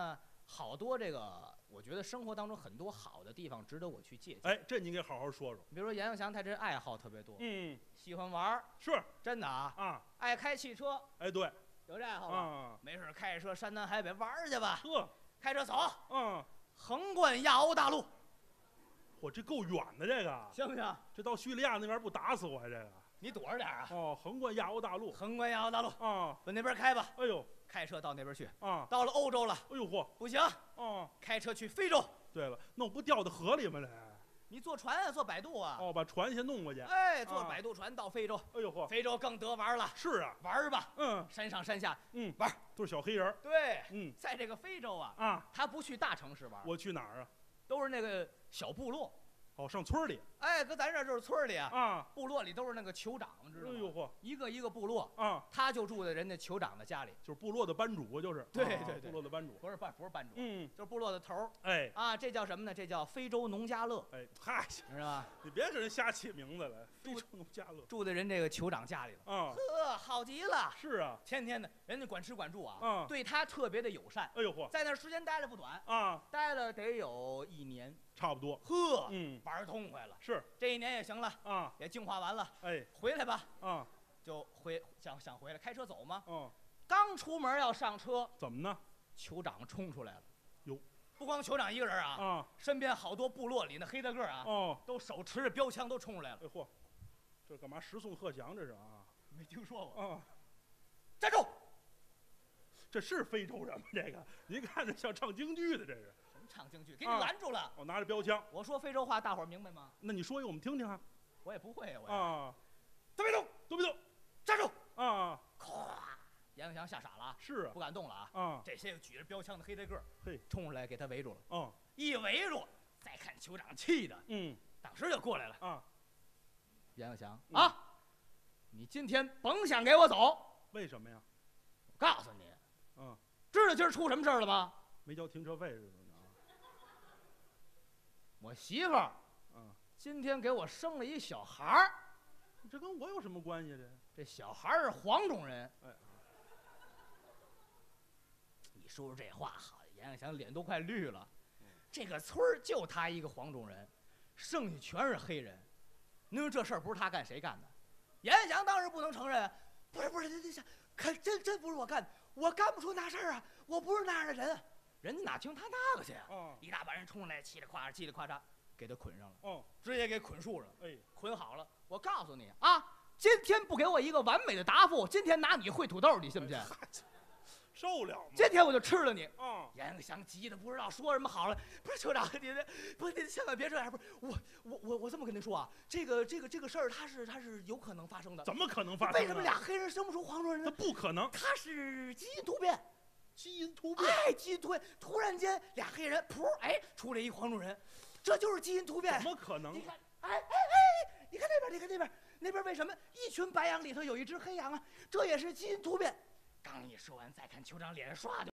好多这个，我觉得生活当中很多好的地方值得我去借鉴。 哎，这你给好好说说。 比如说阎永祥，他这爱好特别多，喜欢玩儿， 是真的啊，爱开汽车。 哎，对， 有这爱好吧？没事开着车山南海北玩去吧。开车走，横贯亚欧大陆。 我这够远的，这个行不行？ 这到叙利亚那边不打死我还这个？ 你躲着点啊！ 横贯亚欧大陆， 横贯亚欧大陆往那边开吧。 哎呦， 开车到那边去到了欧洲了。 哎呦嚯， 不行开车去非洲。 对了，那我不掉到河里吗？这你坐船啊，坐摆渡啊。 把船先弄过去。 哎，坐摆渡船到非洲。 哎呦嚯， 非洲更得玩了。 是啊， 玩吧。山上山下，玩都是小黑人。 对，在这个非洲他不去大城市玩。 我去哪儿啊？ 都是那个小部落。 上村里。 哎，搁咱这儿就是村里部落里都是那个酋长，知道吗？ 哎呦嚯， 一个一个部落他就住在人家酋长的家里， 就是部落的班主，就是对， 部落的班主， 不是班主，就是部落的头儿。 哎， 这叫什么呢？这叫非洲农家乐。 哎，嗨， 是吧？ 你别给人瞎起名字了，非洲农家乐住在人这个酋长家里了。好极了。 是啊， 天天的，人家管吃管住对他特别的友善。 哎呦嚯， 在那时间待了不短待了得有1年。 差不多， 玩痛快了。 是， 这1年也行了也净化完了。 哎， 回来吧就想回来，开车走吗？刚出门要上车， 怎么呢？ 酋长冲出来了。 哟， 不光酋长一个人身边好多部落里那黑大个都手持着标枪都冲出来了。 哎嚯，这干嘛十送贺祥这是没听说过站住！这是非洲人吗？这个您看着像唱京剧的，这是。 唱京剧，给你拦住了。 我拿着标枪。 我说非洲话，大伙儿明白吗？ 那你说一个我们听听啊。 我也不会都别动，都别动， 站住！ 咵， 阎永祥吓傻了。 是啊， 不敢动了这些个举着标枪的黑大个冲出来给他围住了。一围住，再看酋长气的，当时就过来了。阎永祥你今天甭想给我走。 为什么呀？ 我告诉你，知道今儿出什么事儿了吗？ 没交停车费是怎么着？ 我媳妇儿，今天给我生了一小孩儿。 这跟我有什么关系？ 这小孩儿是黄种人。 哎， 你说说这话好，阎永祥脸都快绿了。这个村儿就他一个黄种人，剩下全是黑人。您说这事儿不是他干，谁干的？阎永祥当然不能承认。不是，真不是我干的，我干不出那事儿啊！我不是那样的人。人家哪听他那个去一大把人冲来，嘁里呱嚓，给他捆上了。直接给捆树上。捆好了。我告诉你今天不给我一个完美的答复，今天拿你烩土豆，你信不信？ 受了吗？ 今天我就吃了你。阎永祥急的不知道说什么好了。不是酋长，你千万别这样。不是我这么跟您说这个事儿，它是有可能发生的。 怎么可能发生？ 为什么俩黑人生不出黄种人呢？ 它不可能， 它是基因突变。 基因突变， 基因突变，突然间俩黑人噗，出来一黄种人，这就是基因突变。 怎么可能？ 你看，你看那边，那边为什么一群白羊里头有一只黑羊啊？这也是基因突变。刚一说完，再看酋长脸上唰就